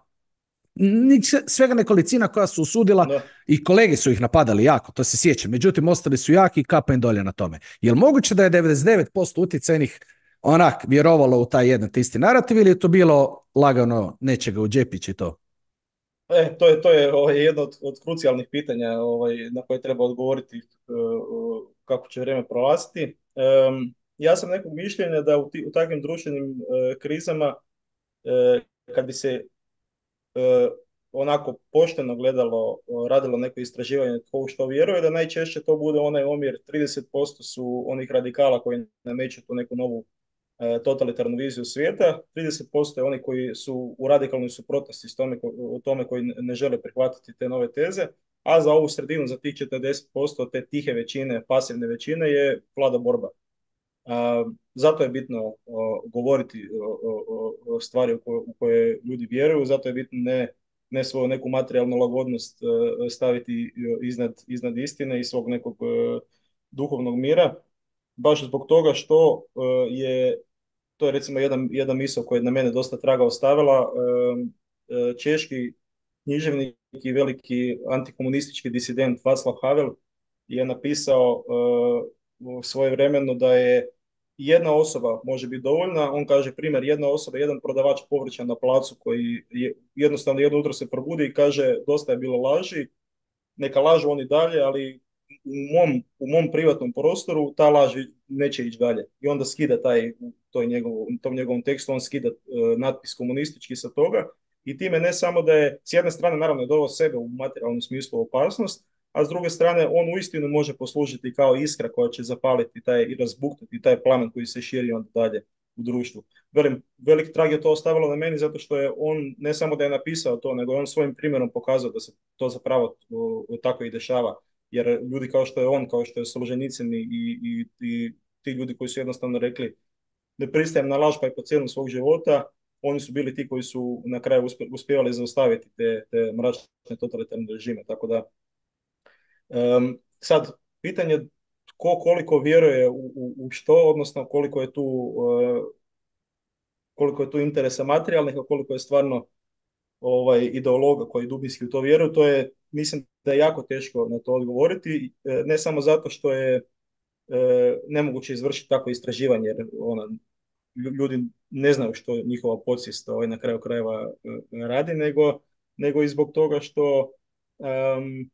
svega nekolicina koja su usudila no. I kolege su ih napadali jako, to se sjećam. Međutim, ostali su jaki i kapa im dolje na tome. Jel moguće da je devedeset devet posto utjecajnih onak vjerovalo u taj jedan te isti narativ ili je to bilo lagano nečega u džepić i to? E, to je, to je ovaj, jedno od, od krucijalnih pitanja ovaj, na koje treba odgovoriti uh, kako će vrijeme prolaziti. Um, ja sam nekog mišljenja da u, ti, u takvim društvenim uh, krizama uh, kad bi se uh, onako pošteno gledalo, uh, radilo neko istraživanje tko u što vjeruje, da najčešće to bude onaj omjer trideset posto su onih radikala koji nameću tu neku novu totalitarnu viziju svijeta, trideset posto je oni koji su u radikalnoj suprotnosti s tome, o tome koji ne žele prihvatiti te nove teze, a za ovu sredinu, za tih četrdeset posto te tihe većine, pasivne većine je vlada borba. A, zato je bitno o, govoriti o, o, o stvari u koje, u koje ljudi vjeruju, zato je bitno ne, ne svoju neku materijalnu lagodnost uh, staviti iznad, iznad istine i svog nekog uh, duhovnog mira. Baš zbog toga što uh, je, to je recimo jedan, jedan misao koji je na mene dosta traga ostavila, uh, uh, češki književnik i veliki antikomunistički disident Václav Havel je napisao uh, svojevremeno da je jedna osoba može biti dovoljna. On kaže primjer, jedna osoba, jedan prodavač povrća na placu koji je, jednostavno jedno jutro se probudi i kaže dosta je bilo laži, neka lažu oni dalje, ali u mom, u mom privatnom prostoru ta laž neće ići dalje. I onda skida taj, u toj njegov, tom njegovom tekstu, on skida uh, natpis komunistički sa toga i time ne samo da je, s jedne strane naravno je doveo sebe u materijalnom smislu opasnost, a s druge strane on uistinu može poslužiti kao iskra koja će zapaliti taj i razbuktiti taj plamen koji se širi onda dalje u društvu. Velim, velik trag je to ostavilo na meni zato što je on ne samo da je napisao to, nego je on svojim primjerom pokazao da se to zapravo o, o, tako i dešava. Jer ljudi kao što je on, kao što je Solženicin i, i, i ti ljudi koji su jednostavno rekli ne pristajem na laž pa i po cijelom svog života, oni su bili ti koji su na kraju uspje, uspjevali zaustaviti te, te mračne totalitarne režime. Tako da, um, sad, pitanje ko koliko vjeruje u, u, u što, odnosno koliko je tu uh, koliko je tu interesa materijalnih, a koliko je stvarno ovaj, ideologa koji dubinski u to vjeruju, to je, mislim da je jako teško na to odgovoriti, ne samo zato što je e, nemoguće izvršiti takvo istraživanje, jer ona, ljudi ne znaju što njihova podsvijest ovaj, na kraju krajeva e, radi, nego, nego i zbog toga što um,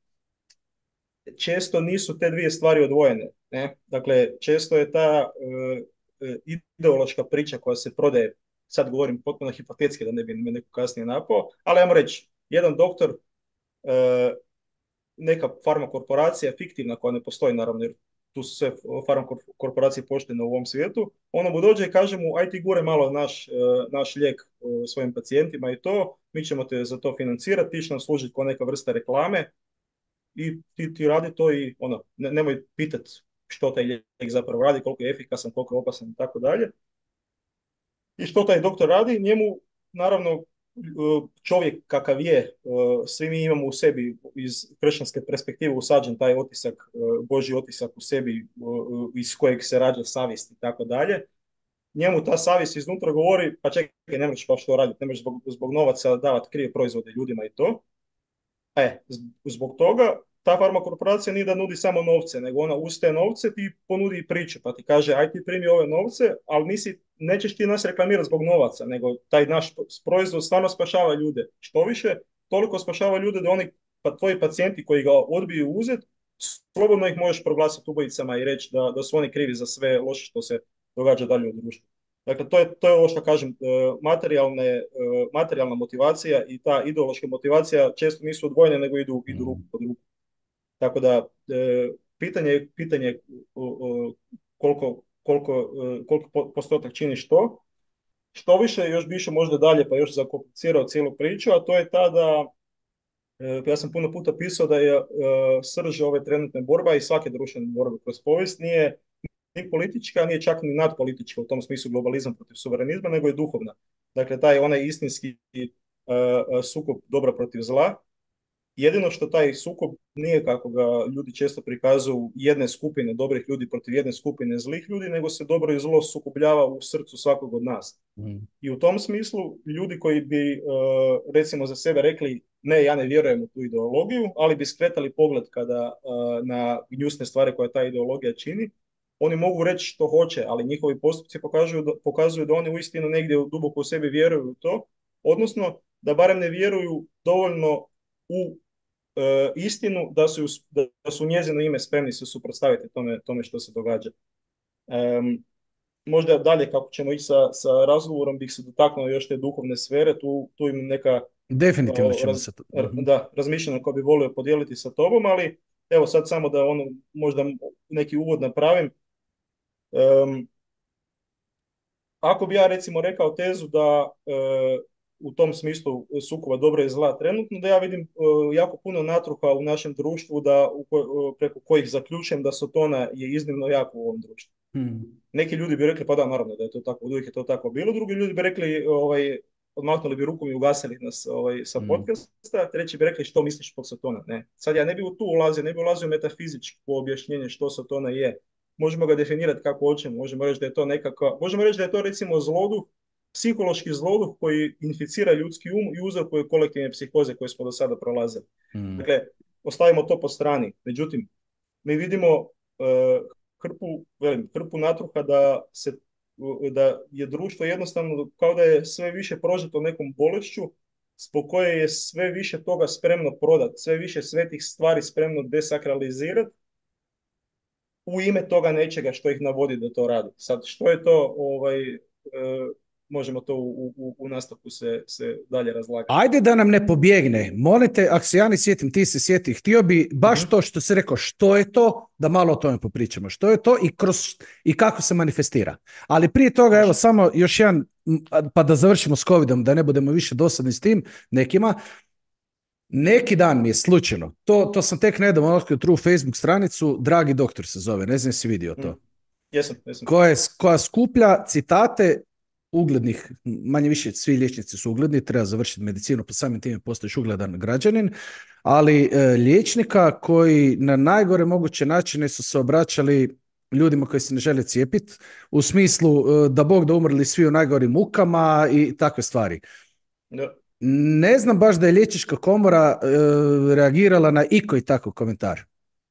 često nisu te dvije stvari odvojene. Ne? Dakle, često je ta e, ideološka priča koja se prodaje, sad govorim potpuno hipotetski da ne bi me neko kasnije napao, ali ajmo reći, jedan doktor, e, neka farmakorporacija fiktivna koja ne postoji naravno, jer tu su sve farmakorporacije poštene u ovom svijetu, ona mu dođe i kaže mu aj ti gure malo naš, e, naš lijek e, svojim pacijentima i to, mi ćemo te za to financirati, ti će nam služiti kao neka vrsta reklame, i ti, ti radi to i ono, ne, nemoj pitati što taj lijek zapravo radi, koliko je efikasan, koliko je opasan i tako dalje. I što taj doktor radi? Njemu, naravno, čovjek kakav je, svi mi imamo u sebi iz kršćanske perspektive usađen taj otisak, Božji otisak u sebi iz kojeg se rađa savjest i tako dalje. Njemu ta savjest iznutra govori, pa čekaj, ne možeš pa što raditi, ne možeš zbog, zbog novaca davati krive proizvode ljudima i to. E, zbog toga ta farma korporacija nije da nudi samo novce, nego ona uz te novce ti ponudi i priču, pa ti kaže aj ti primi ove novce, ali nisi, nećeš ti nas reklamirati zbog novaca, nego taj naš proizvod stvarno spašava ljude. Što više, toliko spašava ljude da oni, pa tvoji pacijenti koji ga odbiju uzeti, slobodno ih možeš proglasiti ubojicama i reći da, da su oni krivi za sve loše što se događa dalje u društvu. Dakle, to je, to je ovo što kažem, materijalne, materijalna motivacija i ta ideološka motivacija često nisu odvojene, nego idu, idu ruku pod ruku. Tako da, pitanje, pitanje koliko, koliko, koliko postotak čini što. Što više, još bi išao možda dalje, pa još zakomplicirao cijelu priču, a to je ta da, ja sam puno puta pisao da je srž ove trenutne borbe i svake društvene borbe kroz povijest nije ni politička, nije čak ni nadpolitička u tom smislu globalizam protiv suverenizma, nego je duhovna. Dakle, taj onaj istinski uh, sukob dobra protiv zla. Jedino što taj sukob nije, kako ga ljudi često prikazuju, jedne skupine dobrih ljudi protiv jedne skupine zlih ljudi, nego se dobro i zlo sukobljava u srcu svakog od nas. Mm. I u tom smislu ljudi koji bi uh, recimo za sebe rekli ne, ja ne vjerujem u tu ideologiju, ali bi skretali pogled kada uh, na gnjusne stvari koje ta ideologija čini, oni mogu reći što hoće, ali njihovi postupci pokazuju da, pokazuju da oni uistinu negdje duboko u sebi vjeruju u to, odnosno da barem ne vjeruju dovoljno u e, istinu da su, da, da su njezino ime spremni se suprotstaviti tome, tome što se događa. E, možda dalje kako ćemo ići sa, sa razgovorom bih se dotaknuo još te duhovne sfere, tu, tu im neka definitivno ćemo raz, se to. Da, razmišljeno koje bi volio podijeliti sa tobom, ali evo sad samo da ono, možda neki uvod napravim. Um, ako bi ja recimo rekao tezu da uh, u tom smislu sukoba dobra i zla trenutno, da ja vidim uh, jako puno natruha u našem društvu da, u ko, uh, preko kojih zaključujem da Sotona je iznimno jako u ovom društvu. Hmm. Neki ljudi bi rekli pa da, naravno da je to tako, uvijek je to tako bilo, drugi ljudi bi rekli ovaj, odmahnuli bi rukom i ugasili nas ovaj, sa hmm. podcasta, treći bi rekli što misliš pod Sotona. Ne. Sad ja ne bi u tu ulazio, ne bi ulazio metafizičko objašnjenje što Sotona je. Možemo ga definirati kako hoćemo, možemo reći da je to nekakva, možemo reći da je to recimo zloduh, psihološki zloduh koji inficira ljudski um i uzrokuje kolektivne psihoze koje smo do sada prolazili. Mm. Dakle, ostavimo to po strani. Međutim, mi vidimo uh, hrpu, velim, hrpu natruha da, se, da je društvo jednostavno kao da je sve više prožeto nekom bolešću zbog koje je sve više toga spremno prodati, sve više svetih stvari spremno desakralizirati u ime toga nečega što ih navodi da to radi. Sad, što je to, ovaj, možemo to u, u, u nastavku se, se dalje razlagati. Ajde da nam ne pobjegne. Molim te, ako se ja ne sjetim, ti se sjeti. Htio bi baš Mhm. to što si rekao, što je to, da malo o tome popričamo. Što je to i, kroz, i kako se manifestira. Ali prije toga, evo, samo još jedan, pa da završimo s covidom, da ne budemo više dosadni s tim nekima. Neki dan mi je slučajno, to, to sam tek nedavno otkrio True Facebook stranicu, Dragi doktor se zove, ne znam si vidio to. Mhm. Jesam, jesam. Koja, koja skuplja citate uglednih, manje više svi liječnici su ugledni, treba završiti medicinu, pa samim time postaješ ugledan građanin, ali e, liječnika koji na najgore moguće načine su se obraćali ljudima koji se ne žele cijepiti, u smislu e, da Bog da umrli svi u najgorim mukama i takve stvari. Da. Ne znam baš da je liječnička komora e, reagirala na ikoji takav komentar.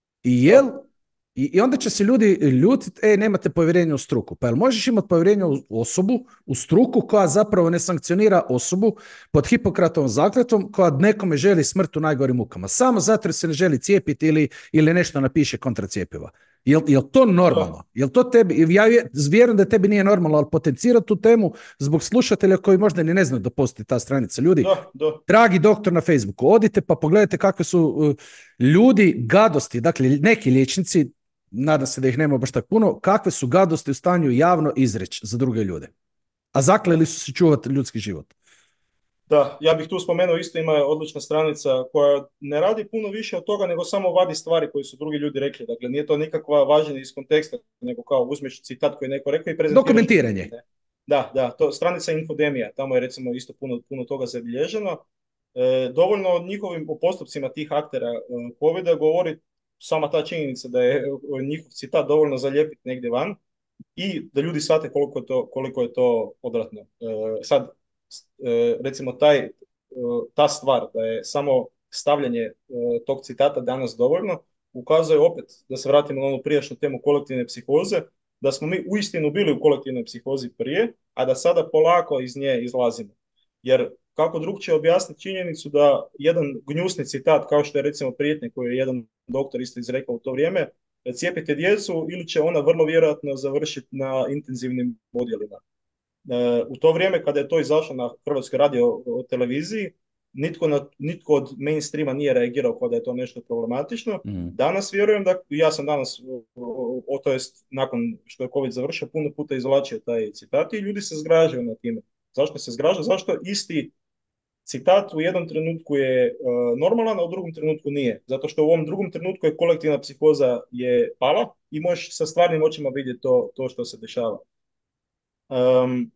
I jel... I, I onda će se ljudi ljutiti, e, nemate povjerenja u struku. Pa jel možeš imati povjerenje u osobu, u struku koja zapravo ne sankcionira osobu pod Hipokratovom zakletvom koja nekome želi smrt u najgorim mukama. Samo zato jer se ne želi cijepiti ili, ili nešto napiše kontra cjepiva. Jel, jel to normalno? Jel to tebi, ja vjerujem da tebi nije normalno, ali potencirati tu temu zbog slušatelja koji možda ni ne znaju da postoji ta stranica. Ljudi, Da, da. dragi doktor na Facebooku, odite pa pogledajte kakve su uh, ljudi gadosti, dakle neki liječnici, nadam se da ih nema baš tako puno, kakve su gadosti u stanju javno izreći za druge ljude. A zakleli su se čuvati ljudski život. Da, ja bih tu spomenuo isto, ima odlična stranica koja ne radi puno više od toga, nego samo vadi stvari koje su drugi ljudi rekli. Dakle, nije to nikakva važenje iz konteksta, nego kao uzmeš citat koji je neko rekao i prezentiraš. Dokumentiranje. Da, da, to stranica Infodemija, tamo je recimo isto puno, puno toga zabilježeno. E, dovoljno o njihovim o postupcima tih aktera e, covida govori sama ta činjenica da je njihov citat dovoljno zalijepiti negdje van i da ljudi shvate koliko je to, koliko je to odvratno. E, sad, e, recimo taj, e, ta stvar da je samo stavljanje e, tog citata danas dovoljno, ukazuje opet, da se vratimo na onu prijašnju temu kolektivne psihoze, da smo mi uistinu bili u kolektivnoj psihozi prije, a da sada polako iz nje izlazimo. Jer kako drugčije objasniti činjenicu da jedan gnjusni citat, kao što je recimo prijetnje koju je jedan doktor isto izrekao u to vrijeme, cijepite djecu ili će ona vrlo vjerojatno završiti na intenzivnim odjelima. E, u to vrijeme kada je to izašlo na Hrvatskoj radio televiziji, nitko, na, nitko od mainstreama nije reagirao kao da je to nešto problematično. Mm. Danas vjerujem da, ja sam danas, o, o, to jest nakon što je COVID završio, puno puta izvlačio taj citat i ljudi se zgražaju na time. Zašto se zgražaju? Zašto isti citat u jednom trenutku je uh, normalan, a u drugom trenutku nije. Zato što u ovom drugom trenutku je kolektivna psihoza je pala i možeš sa stvarnim očima vidjeti to, to što se dešava. Um,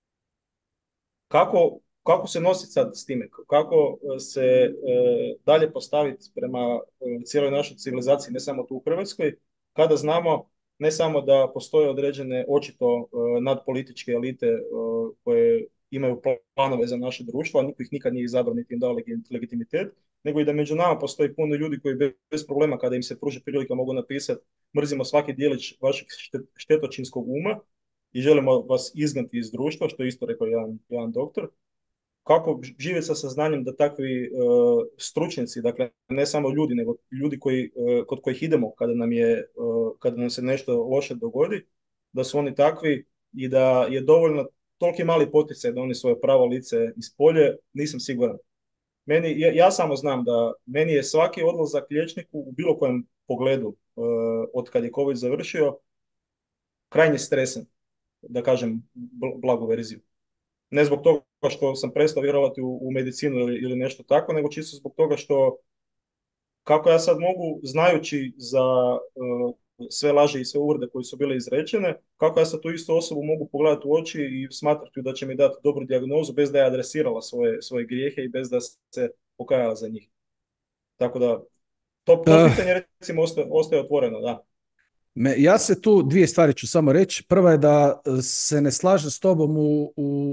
kako, kako se nositi sad s time? Kako se uh, dalje postaviti prema uh, cijeloj našoj civilizaciji, ne samo tu u Hrvatskoj, kada znamo ne samo da postoje određene očito uh, nadpolitičke elite uh, koje imaju planove za naše društvo, a niko ih nikad nije izabrao niti im dao legitimitet, nego i da među nama postoji puno ljudi koji bez problema kada im se pruži prilika mogu napisati mrzimo svaki dijelić vašeg štetočinskog uma i želimo vas izgnati iz društva, što je isto rekao jedan, jedan doktor. Kako živjeti sa saznanjem da takvi uh, stručnjaci, dakle ne samo ljudi, nego ljudi koji, uh, kod kojih idemo kada nam, je, uh, kada nam se nešto loše dogodi, da su oni takvi i da je dovoljno toliki mali poticaj da oni svoje pravo lice ispolje, nisam siguran. Meni, ja, ja samo znam da meni je svaki odlazak liječniku u bilo kojem pogledu uh, od kad je COVID završio krajnje stresan, da kažem blagu verziju. Ne zbog toga što sam prestao vjerovati u, u medicinu ili, ili nešto tako, nego čisto zbog toga što kako ja sad mogu, znajući za uh, sve laži i sve uvrede koje su bile izrečene, kako ja sad tu istu osobu mogu pogledati u oči i smatrati da će mi dati dobru dijagnozu bez da je adresirala svoje, svoje grijehe i bez da se pokajala za njih. Tako da, to, to uh, pitanje recimo ostaje, ostaje otvoreno, da. Me, ja se tu dvije stvari ću samo reći. Prva je da se ne slažem s tobom u, u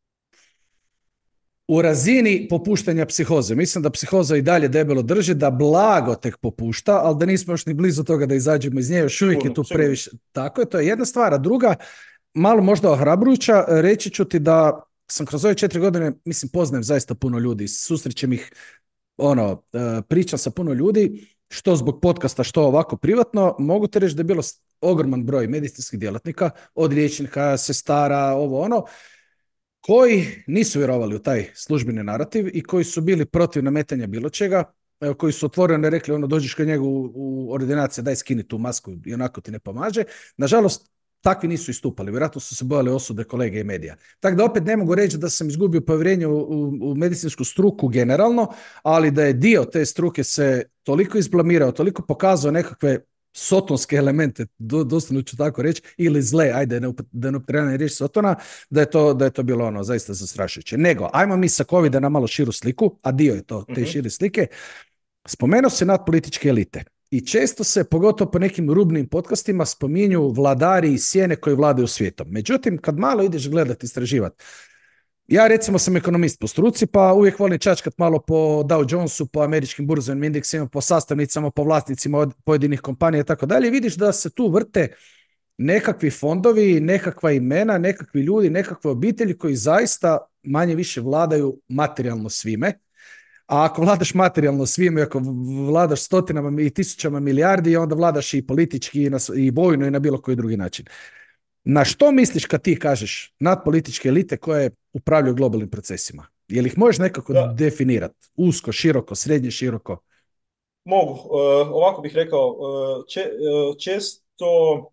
u razini popuštanja psihoze. Mislim da psihoza i dalje debelo drži, da blago tek popušta, ali da nismo još ni blizu toga da izađemo iz nje, još uvijek je tu previše. Tako je, to je jedna stvar. A druga, malo možda ohrabrujuća, reći ću ti da sam kroz ove četiri godine, mislim, poznajem zaista puno ljudi, susrećem ih, ono, pričam sa puno ljudi, što zbog podcasta, što ovako privatno, mogu te reći da je bilo ogroman broj medicinskih djelatnika, od liječnika, sestara, ovo ono, koji nisu vjerovali u taj službeni narativ i koji su bili protiv nametanja bilo čega, evo, koji su otvoreno rekli, ono, dođeš kod njega u, u ordinaciju, daj skini tu masku i onako ti ne pomaže. Nažalost, takvi nisu istupali. Vjerojatno su se bojali osude kolege i medija. Tako da opet ne mogu reći da sam izgubio povjerenje u, u, u medicinsku struku generalno, ali da je dio te struke se toliko izblamirao, toliko pokazao nekakve sotonske elemente, do, doslovno ću tako reći, ili zle, ajde, da ne upotrebljam riječ sotona, da je, to, da je to bilo ono zaista zastrašujuće. Nego, ajmo mi sa covida na malo širu sliku, a dio je to, te Mhm. šire slike. Spomenuo se nadpolitičke elite i često se, pogotovo po nekim rubnim podcastima, spominju vladari i sjene koji vladaju svijetom. Međutim, kad malo ideš gledati, istraživati, ja recimo sam ekonomist po struci, pa uvijek volim čačkat malo po Dow Jonesu, po američkim burzovnim indeksima, po sastavnicama, po vlasnicima od pojedinih kompanija i tako dalje. Vidiš da se tu vrte nekakvi fondovi, nekakva imena, nekakvi ljudi, nekakve obitelji koji zaista manje više vladaju materijalno svime. A ako vladaš materijalno svime, ako vladaš stotinama i tisućama milijardi, onda vladaš i politički i, na, i vojno i na bilo koji drugi način. Na što misliš kad ti kažeš nadpolitičke elite koje upravljaju globalnim procesima? Je li ih možeš nekako Da, definirati? Usko, široko, srednje, široko? mogu. E, ovako bih rekao, e, če- e, često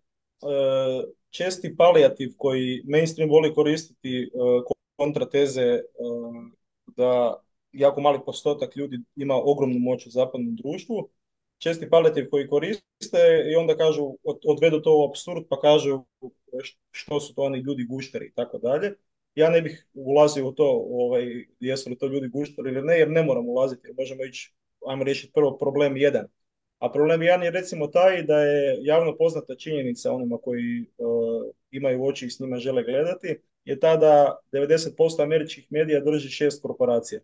e, česti palijativ koji mainstream voli koristiti, e, kontra teze, e, da jako mali postotak ljudi ima ogromnu moć u zapadnom društvu, česti palijativ koji koriste i onda kažu, od- odvedu to u apsurd pa kažu š- što su to oni ljudi gušteri i tako dalje. Ja ne bih ulazio u to, ovaj, jesu li to ljudi gušteri ili ne, jer ne moram ulaziti, jer možemo ići, ajmo riješiti prvo problem jedan. A problem jedan je recimo taj da je javno poznata činjenica onima koji uh, imaju oči i s njima žele gledati, je ta da devedeset posto američkih medija drži šest korporacija.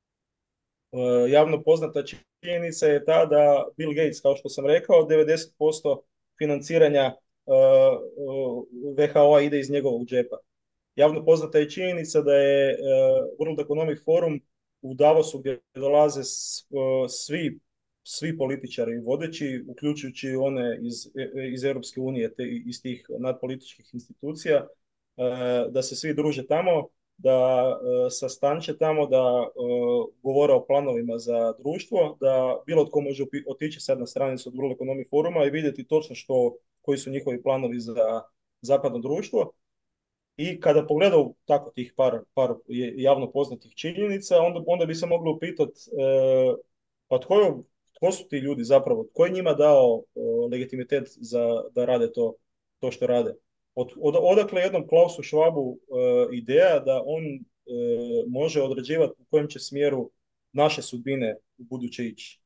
Uh, javno poznata činjenica je ta da Bill Gates, kao što sam rekao, devedeset posto financiranja uh, uh, V H O-a ide iz njegovog džepa. Javno poznata je činjenica da je uh, World Economic Forum u Davosu gdje dolaze s, uh, svi, svi političari vodeći, uključujući one iz, iz Europske unije, te iz tih nadpolitičkih institucija, uh, da se svi druže tamo, da uh, sastanče tamo, da uh, govore o planovima za društvo, da bilo tko može otići sad na stranicu od World Economic Foruma i vidjeti točno što, koji su njihovi planovi za zapadno društvo. I kada pogledao tako tih par, par javno poznatih činjenica, onda, onda bi se moglo upitati, e, pa tko, je, tko su ti ljudi zapravo, tko je njima dao e, legitimitet za da rade to, to što rade. Od, od, odakle jednom Klausu Schwabu e, ideja da on e, može određivati u kojem će smjeru naše sudbine u buduće ići.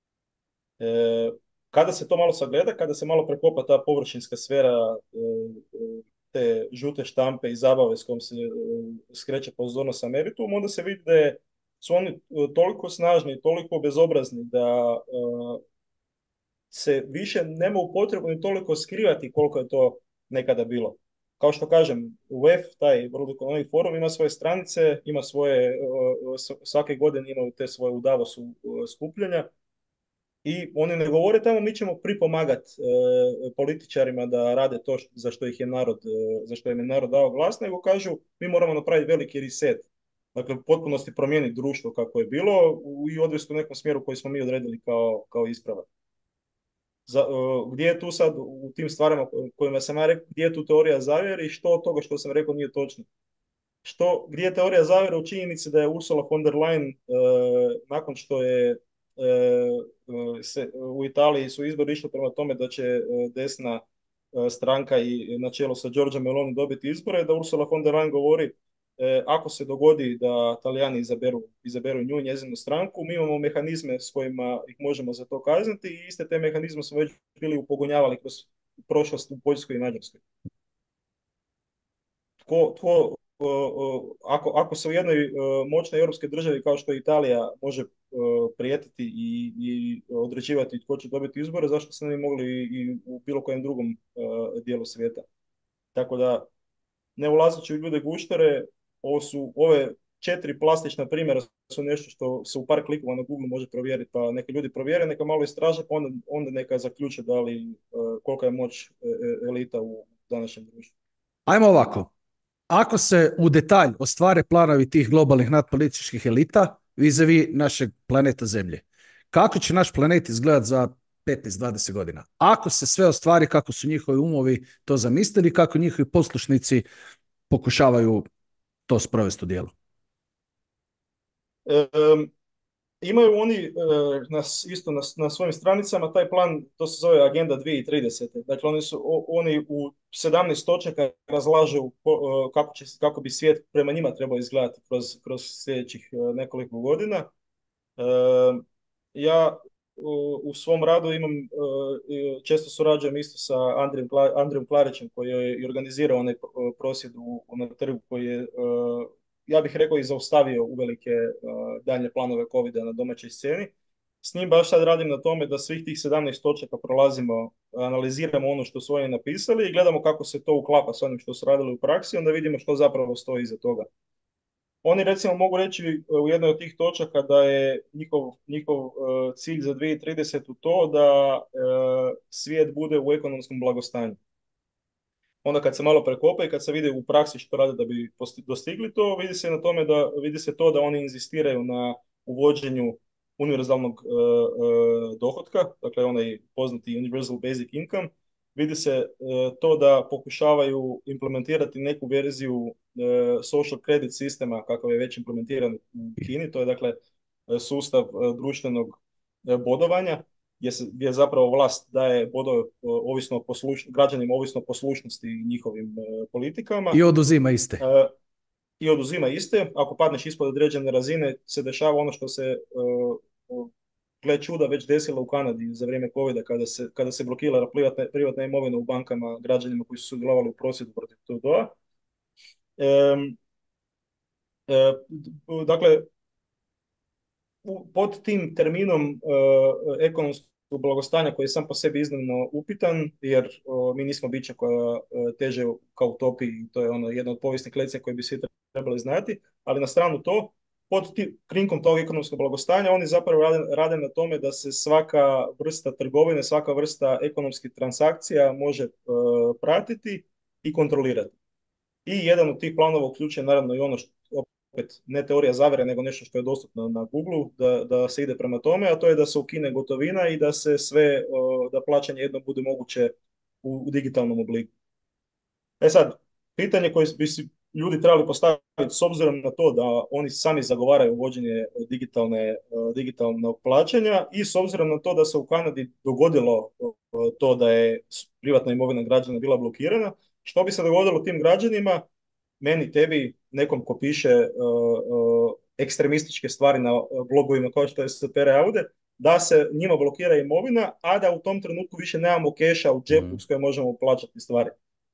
E, kada se to malo sagleda, kada se malo prekopa ta površinska sfera e, e, te žute štampe i zabave s kojom se e, skreće pozornost na meritum, onda se vidi da je, su oni e, toliko snažni i toliko bezobrazni da e, se više nema u potrebu ni toliko skrivati koliko je to nekada bilo. Kao što kažem, U E F, taj World Economic Forum, ima svoje stranice, ima svoje, e, svake godine imaju te svoje u Davosu e, skupljanja, i oni ne govore tamo mi ćemo pripomagati e, političarima da rade to š- za što ih je narod, e, za što im je narod dao glas, nego kažu mi moramo napraviti veliki reset. Dakle, u potpunosti promijeniti društvo kako je bilo u- i odvesti u nekom smjeru koji smo mi odredili kao, kao ispravan. Za, e, gdje je tu sad u tim stvarima ko- kojima sam ja rekao, gdje je tu teorija zavjere i što od toga što sam rekao nije točno? Što, gdje je teorija zavjere u činjenici da je Ursula von der Leyen, e, nakon što je e, e, se, u Italiji su izbori išli prema tome da će e, desna e, stranka i na čelu sa Giorgia Meloni dobiti izbore, da Ursula von der Leyen govori, e, ako se dogodi da Talijani izaberu, izaberu nju, njezinu stranku, mi imamo mehanizme s kojima ih možemo za to kazniti i iste te mehanizme smo već bili upogonjavali kroz prošlost u Poljskoj i Mađarskoj. Tko, tko, o, o, ako, ako se u jednoj e, moćnoj europskoj državi kao što je Italija može e, prijetiti i, i određivati tko će dobiti izbore, zašto se ne bi mogli i, i u bilo kojem drugom e, dijelu svijeta? Tako da, ne ulazeći u ljude guštere, ovo su, ove četiri plastična primjera su nešto što se u par klikova na Google može provjeriti, pa neka ljudi provjere, neka malo istraže, pa onda, onda neka zaključe da li, e, kolika je moć e, e, elita u današnjem društvu. Ajmo ovako. Ako se u detalj ostvare planovi tih globalnih nadpolitičkih elita vis-a-vis našeg planeta Zemlje, kako će naš planet izgledati za petnaest dvadeset godina? Ako se sve ostvari kako su njihovi umovi to zamislili, kako njihovi poslušnici pokušavaju to sprovesti u djelo. Um, Imaju oni e, na, isto na, na svojim stranicama taj plan, to se zove Agenda dvije tisuće trideset. Dakle, oni, su, o, oni u sedamnaest točaka razlažu ko, e, kako, će, kako bi svijet prema njima trebao izgledati kroz, kroz sljedećih e, nekoliko godina. E, ja u, u svom radu imam, e, često surađujem isto sa Andrijom, Andrijom Klarićem koji je i organizirao onaj prosvjed u, na trgu koji je e, ja bih rekao i zaustavio uvelike uh, daljnje planove covida na domaćoj sceni. S njim baš sad radim na tome da svih tih sedamnaest točaka prolazimo, analiziramo ono što su oni napisali i gledamo kako se to uklapa s onim što su radili u praksi, onda vidimo što zapravo stoji iza toga. Oni recimo mogu reći u jednoj od tih točaka da je njihov, njihov uh, cilj za dvije tisuće trideset to da uh, svijet bude u ekonomskom blagostanju. Onda kad se malo prekopa i kad se vidi u praksi što rade da bi dostigli to, vidi se na tome da vidi se to da oni inzistiraju na uvođenju univerzalnog uh, uh, dohotka, dakle onaj poznati universal basic income. Vidi se uh, to da pokušavaju implementirati neku verziju uh, social credit sistema kakav je već implementiran u Kini, to je dakle sustav uh, društvenog uh, bodovanja gdje, se, gdje zapravo vlast daje bodove ovisno posluš, građanima ovisno poslušnosti njihovim uh, politikama. I oduzima iste. Uh, I oduzima iste. Ako padneš ispod određene razine, se dešava ono što se uh, gle čuda već desilo u Kanadi za vrijeme covida, kada se, kada se blokirala privatna, privatna imovina u bankama građanima koji su sudjelovali u prosvjedu protiv toga. Um, uh, dakle, pod tim terminom uh, ekonomskog blagostanja koji je sam po sebi iznimno upitan, jer uh, mi nismo bića koja uh, teže kao utopiji, to je ono jedna od povijesnih lekcija koje bi svi trebali znati, ali na stranu to, pod tim krinkom tog ekonomskog blagostanja oni zapravo rade, rade na tome da se svaka vrsta trgovine, svaka vrsta ekonomskih transakcija može uh, pratiti i kontrolirati. I jedan od tih planova uključuje naravno i ono što opet ne teorija zavere, nego nešto što je dostupno na Google, da, da se ide prema tome, a to je da se ukine gotovina i da se sve, da plaćanje jednom bude moguće u, u digitalnom obliku. E sad, pitanje koje bi si ljudi trebali postaviti s obzirom na to da oni sami zagovaraju uvođenje digitalne, digitalnog plaćanja i s obzirom na to da se u Kanadi dogodilo to da je privatna imovina građana bila blokirana, što bi se dogodilo tim građanima, meni, tebi, nekom ko piše uh, uh, ekstremističke stvari na blogovima kao što je S P R Aude, da se njima blokira imovina, a da u tom trenutku više nemamo keša u džepu mm. s kojim možemo plaćati stvari.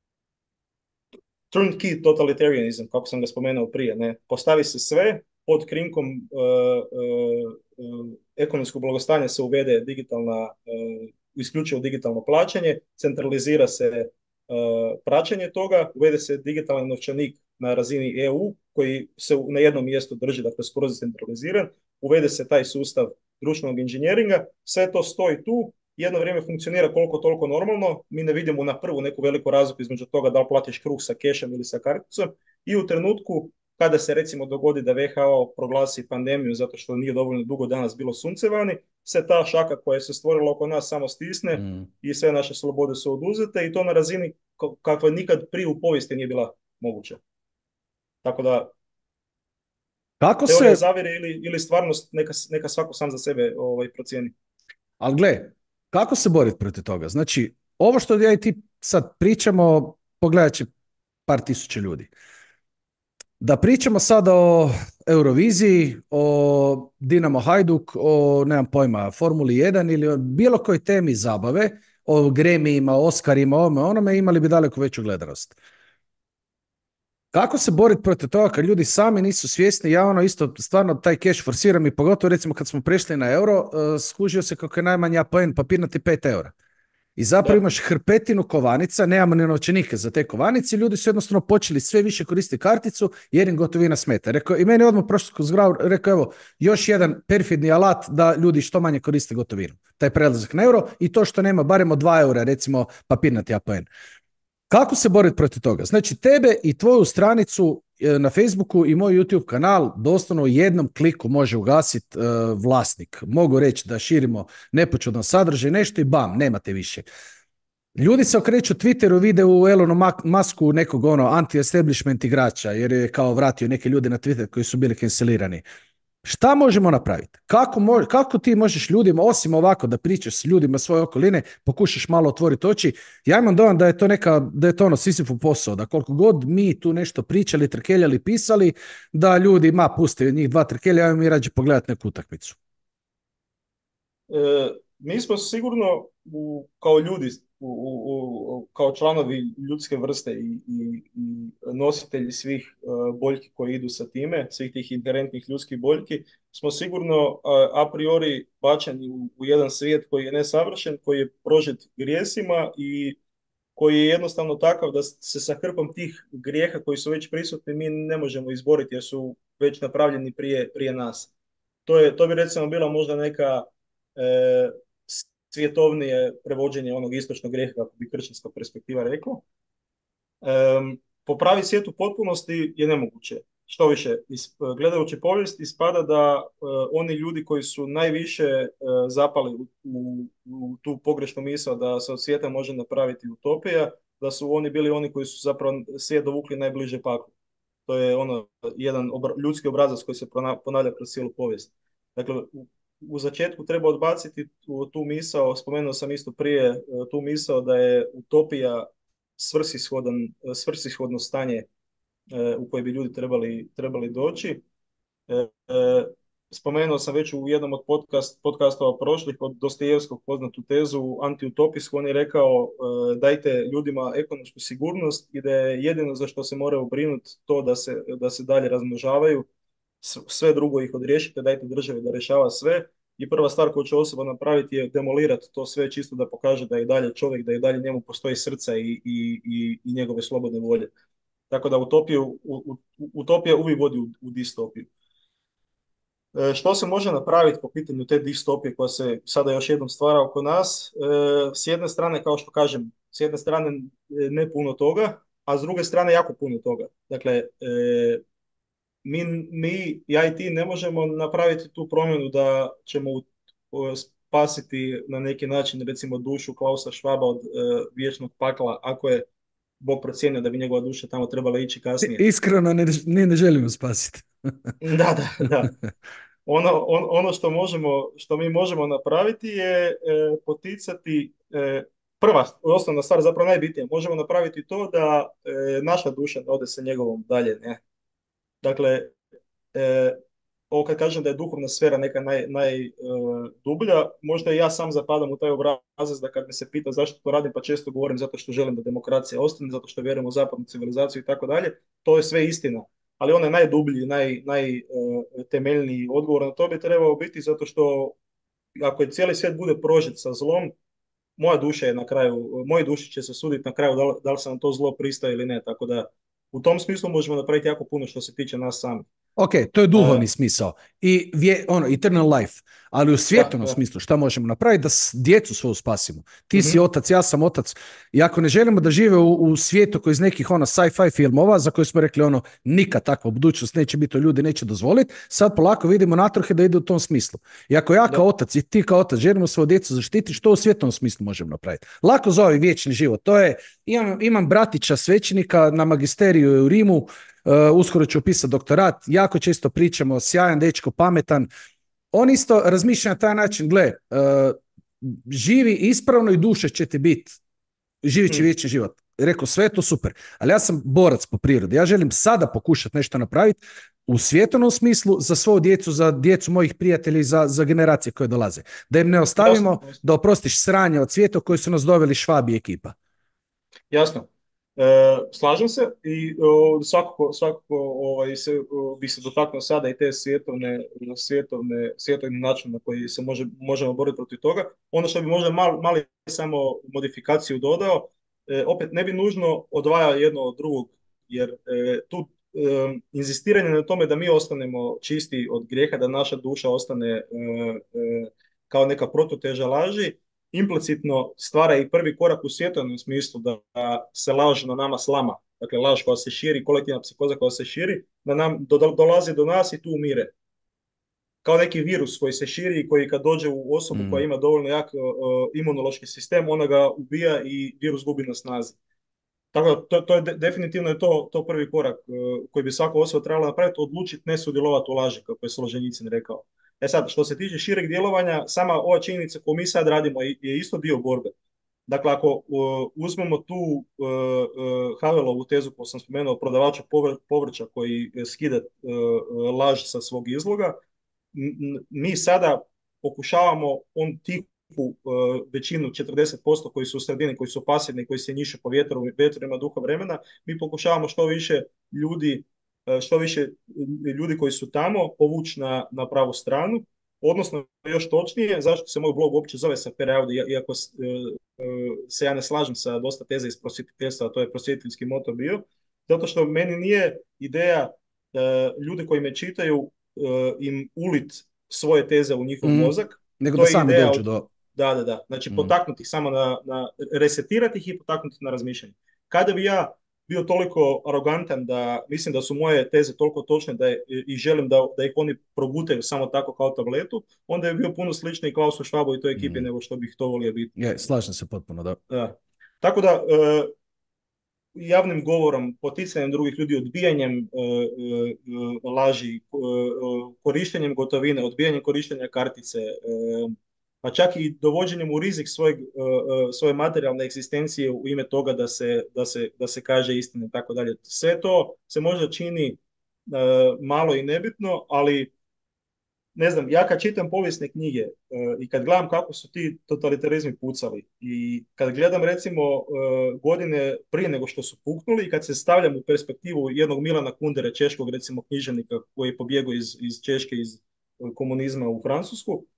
Turnkey totalitarianism, kako sam ga spomenuo prije, ne? Postavi se sve, pod krinkom uh, uh, uh, ekonomskog blagostanja se uvede digitalna, uh, isključivo digitalno plaćanje, centralizira se Uh, praćenje toga, uvede se digitalan novčanik na razini E U koji se na jednom mjestu drži, dakle skroz centraliziran, uvede se taj sustav društvenog inženjeringa, sve to stoji tu, jedno vrijeme funkcionira koliko toliko normalno, mi ne vidimo na prvu neku veliku razliku između toga da li platiš kruh sa kešem ili sa karticom i u trenutku kada se recimo dogodi da W H O proglasi pandemiju zato što nije dovoljno dugo danas bilo sunce vani, se ta šaka koja se stvorila oko nas samo stisne mm. i sve naše slobode su oduzete i to na razini kakva nikad prije u povijesti nije bila moguća. Tako da kako teorija se zavire ili, ili stvarnost neka, neka svako sam za sebe ovaj, procijeni. Ali gle, kako se boriti protiv toga? Znači, ovo što ja i ti sad pričamo, pogledat će par tisuća ljudi. Da pričamo sada o Euroviziji, o Dinamo Hajduk, o, nemam pojma, Formuli jedan ili o bilo kojoj temi zabave, o Grammy-ima, Oscarima, ovome, onome, imali bi daleko veću gledanost. Kako se boriti protiv toga kad ljudi sami nisu svjesni? Ja ono isto stvarno taj cash forsiram i pogotovo recimo kad smo prešli na euro, uh, skužio se kako je najmanji A P N papirnati pet eura. I zapravo da. Imaš hrpetinu kovanica, nemamo ni novčanike za te kovanice, ljudi su jednostavno počeli sve više koristiti karticu jer im gotovina smeta. Rekao, i meni odmah prošlo kroz glavu, rekao evo, još jedan perfidni alat da ljudi što manje koriste gotovinu. Taj prelazak na euro i to što nema barem od dva eura, recimo papirnati A P N. Kako se boriti protiv toga? Znači, tebe i tvoju stranicu e, na Facebooku i moj YouTube kanal doslovno u jednom kliku može ugasiti e, vlasnik. Mogu reći da širimo nepočudan sadržaj, nešto i bam, nemate više. Ljudi se okreću Twitteru, vide u Elonu Musku nekog ono anti-establishment igrača, jer je kao vratio neke ljude na Twitter koji su bili cancelirani. Šta možemo napraviti? Kako, mo- kako ti možeš ljudima, osim ovako da pričaš s ljudima svoje okoline, pokušaš malo otvoriti oči? Ja imam dojam da je to neka, da je to ono Sisifov posao, da koliko god mi tu nešto pričali, trkeljali, pisali, da ljudi, ma, puste njih dva trkelja, ajmo mi rađe pogledati neku utakmicu. E, mi smo sigurno u, kao ljudi, u, u, u, kao članovi ljudske vrste i, i, i nositelji svih uh, boljki koji idu sa time, svih tih inherentnih ljudskih boljki, smo sigurno uh, a priori bačeni u, u jedan svijet koji je nesavršen, koji je prožet grijesima i koji je jednostavno takav da se sa hrpom tih grijeha koji su već prisutni mi ne možemo izboriti jer su već napravljeni prije, prije nas. To je, to bi recimo bila možda neka e, svjetovnije prevođenje onog istočnog grijeha, kako bi kršćanska perspektiva rekla. E, popraviti svijet u potpunosti je nemoguće. Što više, is, gledajući povijest, ispada da e, oni ljudi koji su najviše e, zapali u, u, u tu pogrešnu misao da se od svijeta može napraviti utopija, da su oni bili oni koji su zapravo svijet dovukli najbliže paklu. To je ono jedan obra, ljudski obrazac koji se ponavlja kroz cijelu povijest. Dakle, u, u začetku treba odbaciti tu, tu misao, spomenuo sam isto prije tu misao da je utopija svrsishodan, svrsishodno stanje u koje bi ljudi trebali, trebali doći. Spomenuo sam već u jednom od podcast, podcastova prošlih od Dostojevskog poznatu tezu antiutopijsku. On je rekao dajte ljudima ekonomsku sigurnost i da je jedino za što se moraju brinuti to da se, da se dalje razmnožavaju, sve drugo ih odriješite, dajte državi da rješava sve. I prva stvar koju će osoba napraviti je demolirati to sve čisto da pokaže da je i dalje čovjek, da je i dalje njemu postoji srca i, i, i, i njegove slobodne volje. Tako da utopiju, u, u, utopija uvijek vodi u, u distopiju. E, što se može napraviti po pitanju te distopije koja se sada još jednom stvara oko nas? E, s jedne strane, kao što kažem, s jedne strane ne puno toga, a s druge strane jako puno toga. Dakle, e, mi, mi, ja i ti ne možemo napraviti tu promjenu da ćemo spasiti na neki način recimo dušu Klausa Schwaba od e, vječnog pakla ako je Bog procijenio da bi njegova duša tamo trebala ići kasnije. Iskreno ne, ne, ne želimo spasiti. Da, da, da. Ono, on, ono što možemo, što mi možemo napraviti je e, poticati e, prva, osnovna stvar, zapravo najbitnije, možemo napraviti to da e, naša duša ne ode sa njegovom dalje, ne. Dakle, e, ovo kad kažem da je duhovna sfera neka najdublja, naj, uh, možda i ja sam zapadam u taj obrazac da kad me se pita zašto to radim, pa često govorim zato što želim da demokracija ostane, zato što vjerujem u zapadnu civilizaciju i tako dalje, to je sve istina. Ali onaj najdublji, naj, najtemeljniji uh, odgovor na to bi trebao biti zato što ako je cijeli svijet bude prožet sa zlom, moja duša je na kraju, moji duši će se suditi na kraju da li, da li sam to zlo pristaje ili ne, tako da u tom smislu možemo napraviti jako puno što se tiče nas samih. Ok, to je duhovni uh, smisao i vje, ono, eternal life, ali u svjetovnom da, smislu šta možemo napraviti da djecu svoju spasimo. Ti uh-huh. si otac, ja sam otac i ako ne želimo da žive u, u svijetu koji iz nekih ono sci-fi filmova za koje smo rekli ono nikad takva budućnost neće biti, to ljudi neće dozvoliti, sad polako vidimo natrhe da ide u tom smislu. I ako ja da. kao otac i ti kao otac želimo svoju djecu zaštiti, što u svjetovnom smislu možemo napraviti? Lako zove vječni život, to je, imam, imam bratića svećenika na magisteriju u Rimu. Uh, uskoro ću upisati doktorat, jako često pričamo, sjajan dečko, pametan. On isto razmišlja na taj način, gle, uh, živi ispravno i duša će ti biti, živit će mm. vječni život. Rekao, sve je to super, ali ja sam borac po prirodi, ja želim sada pokušati nešto napraviti u svjetovnom smislu za svoju djecu, za djecu mojih prijatelja i za, za generacije koje dolaze. Da im ne ostavimo, jasno, jasno. Da oprostiš sranje od svijeta koji su nas doveli Švabi ekipa. Jasno. E, slažem se i o, svakako, svakako ovaj, se, o, bi se dotaknuo sada i te svjetovne, svjetovne, svjetovni način na koji se može, možemo boriti protiv toga. Ono što bi možda mal, mali samo modifikaciju dodao, e, opet ne bi nužno odvajao jedno od drugog, jer e, tu e, inzistiranje na tome da mi ostanemo čisti od grijeha, da naša duša ostane e, e, kao neka protuteža laži, implicitno stvara i prvi korak u svjetovnom smislu da se laž na nama slama. Dakle, laž koja se širi, kolektivna psihoza koja se širi, da nam do, dolazi do nas i tu umire. Kao neki virus koji se širi i koji kad dođe u osobu koja Mm. ima dovoljno jak uh, imunološki sistem, ona ga ubija i virus gubi na snazi. Tako da to, to je de, definitivno je to, to prvi korak uh, koji bi svaka osoba trebala napraviti, odlučiti ne sudjelovati u laži, kako je Solženjicin rekao. E sad, što se tiče šireg djelovanja, sama ova činjenica koju mi sad radimo je, je isto dio borbe. Dakle, ako uh, uzmemo tu uh, uh, Havelovu tezu koju sam spomenuo, prodavača povr, povrća koji skida uh, laž sa svog izloga, mi sada pokušavamo on tihu uh, većinu četrdeset posto koji su u sredini, koji su pasivni, koji se njiše po vjetru, vjetrima duha vremena, mi pokušavamo što više ljudi, uh, što više ljudi koji su tamo povući na, na pravu stranu, odnosno još točnije, zašto se moj blog uopće zove Sapere Audio, iako uh, se ja ne slažem sa dosta teze iz prosvjetiteljstva, a to je prosvjetiteljski moto bio, zato što meni nije ideja uh, ljudi koji me čitaju uh, im ulit svoje teze u njihov Mm. mozak. Nego To da je sami ideja dođu od... do... Da, da, da. Znači, Mm. potaknuti ih samo na, na... resetirati ih i potaknuti na razmišljanje. Kada bi ja bio toliko arogantan da mislim da su moje teze toliko točne da je, i želim da, da ih oni progutaju samo tako kao tabletu, onda je bio puno sličniji Klausu Švabu i toj ekipi Mm. nego što bih to volio biti. Je, slažem se potpuno, da. Da. Tako da, uh, javnim govorom, poticanjem drugih ljudi, odbijanjem uh, uh, laži, uh, korištenjem gotovine, odbijanjem korištenja kartice, uh, pa čak i dovođenjem u rizik svojeg, uh, uh, svoje materijalne egzistencije u ime toga da se, da se, da se kaže istina i tako dalje. Sve to se možda čini uh, malo i nebitno, ali ne znam, ja kad čitam povijesne knjige uh, i kad gledam kako su ti totalitarizmi pucali i kad gledam recimo uh, godine prije nego što su puknuli i kad se stavljam u perspektivu jednog Milana Kundere, češkog recimo književnika koji je pobjegao iz, iz Češke, iz uh, komunizma u Francusku, uh,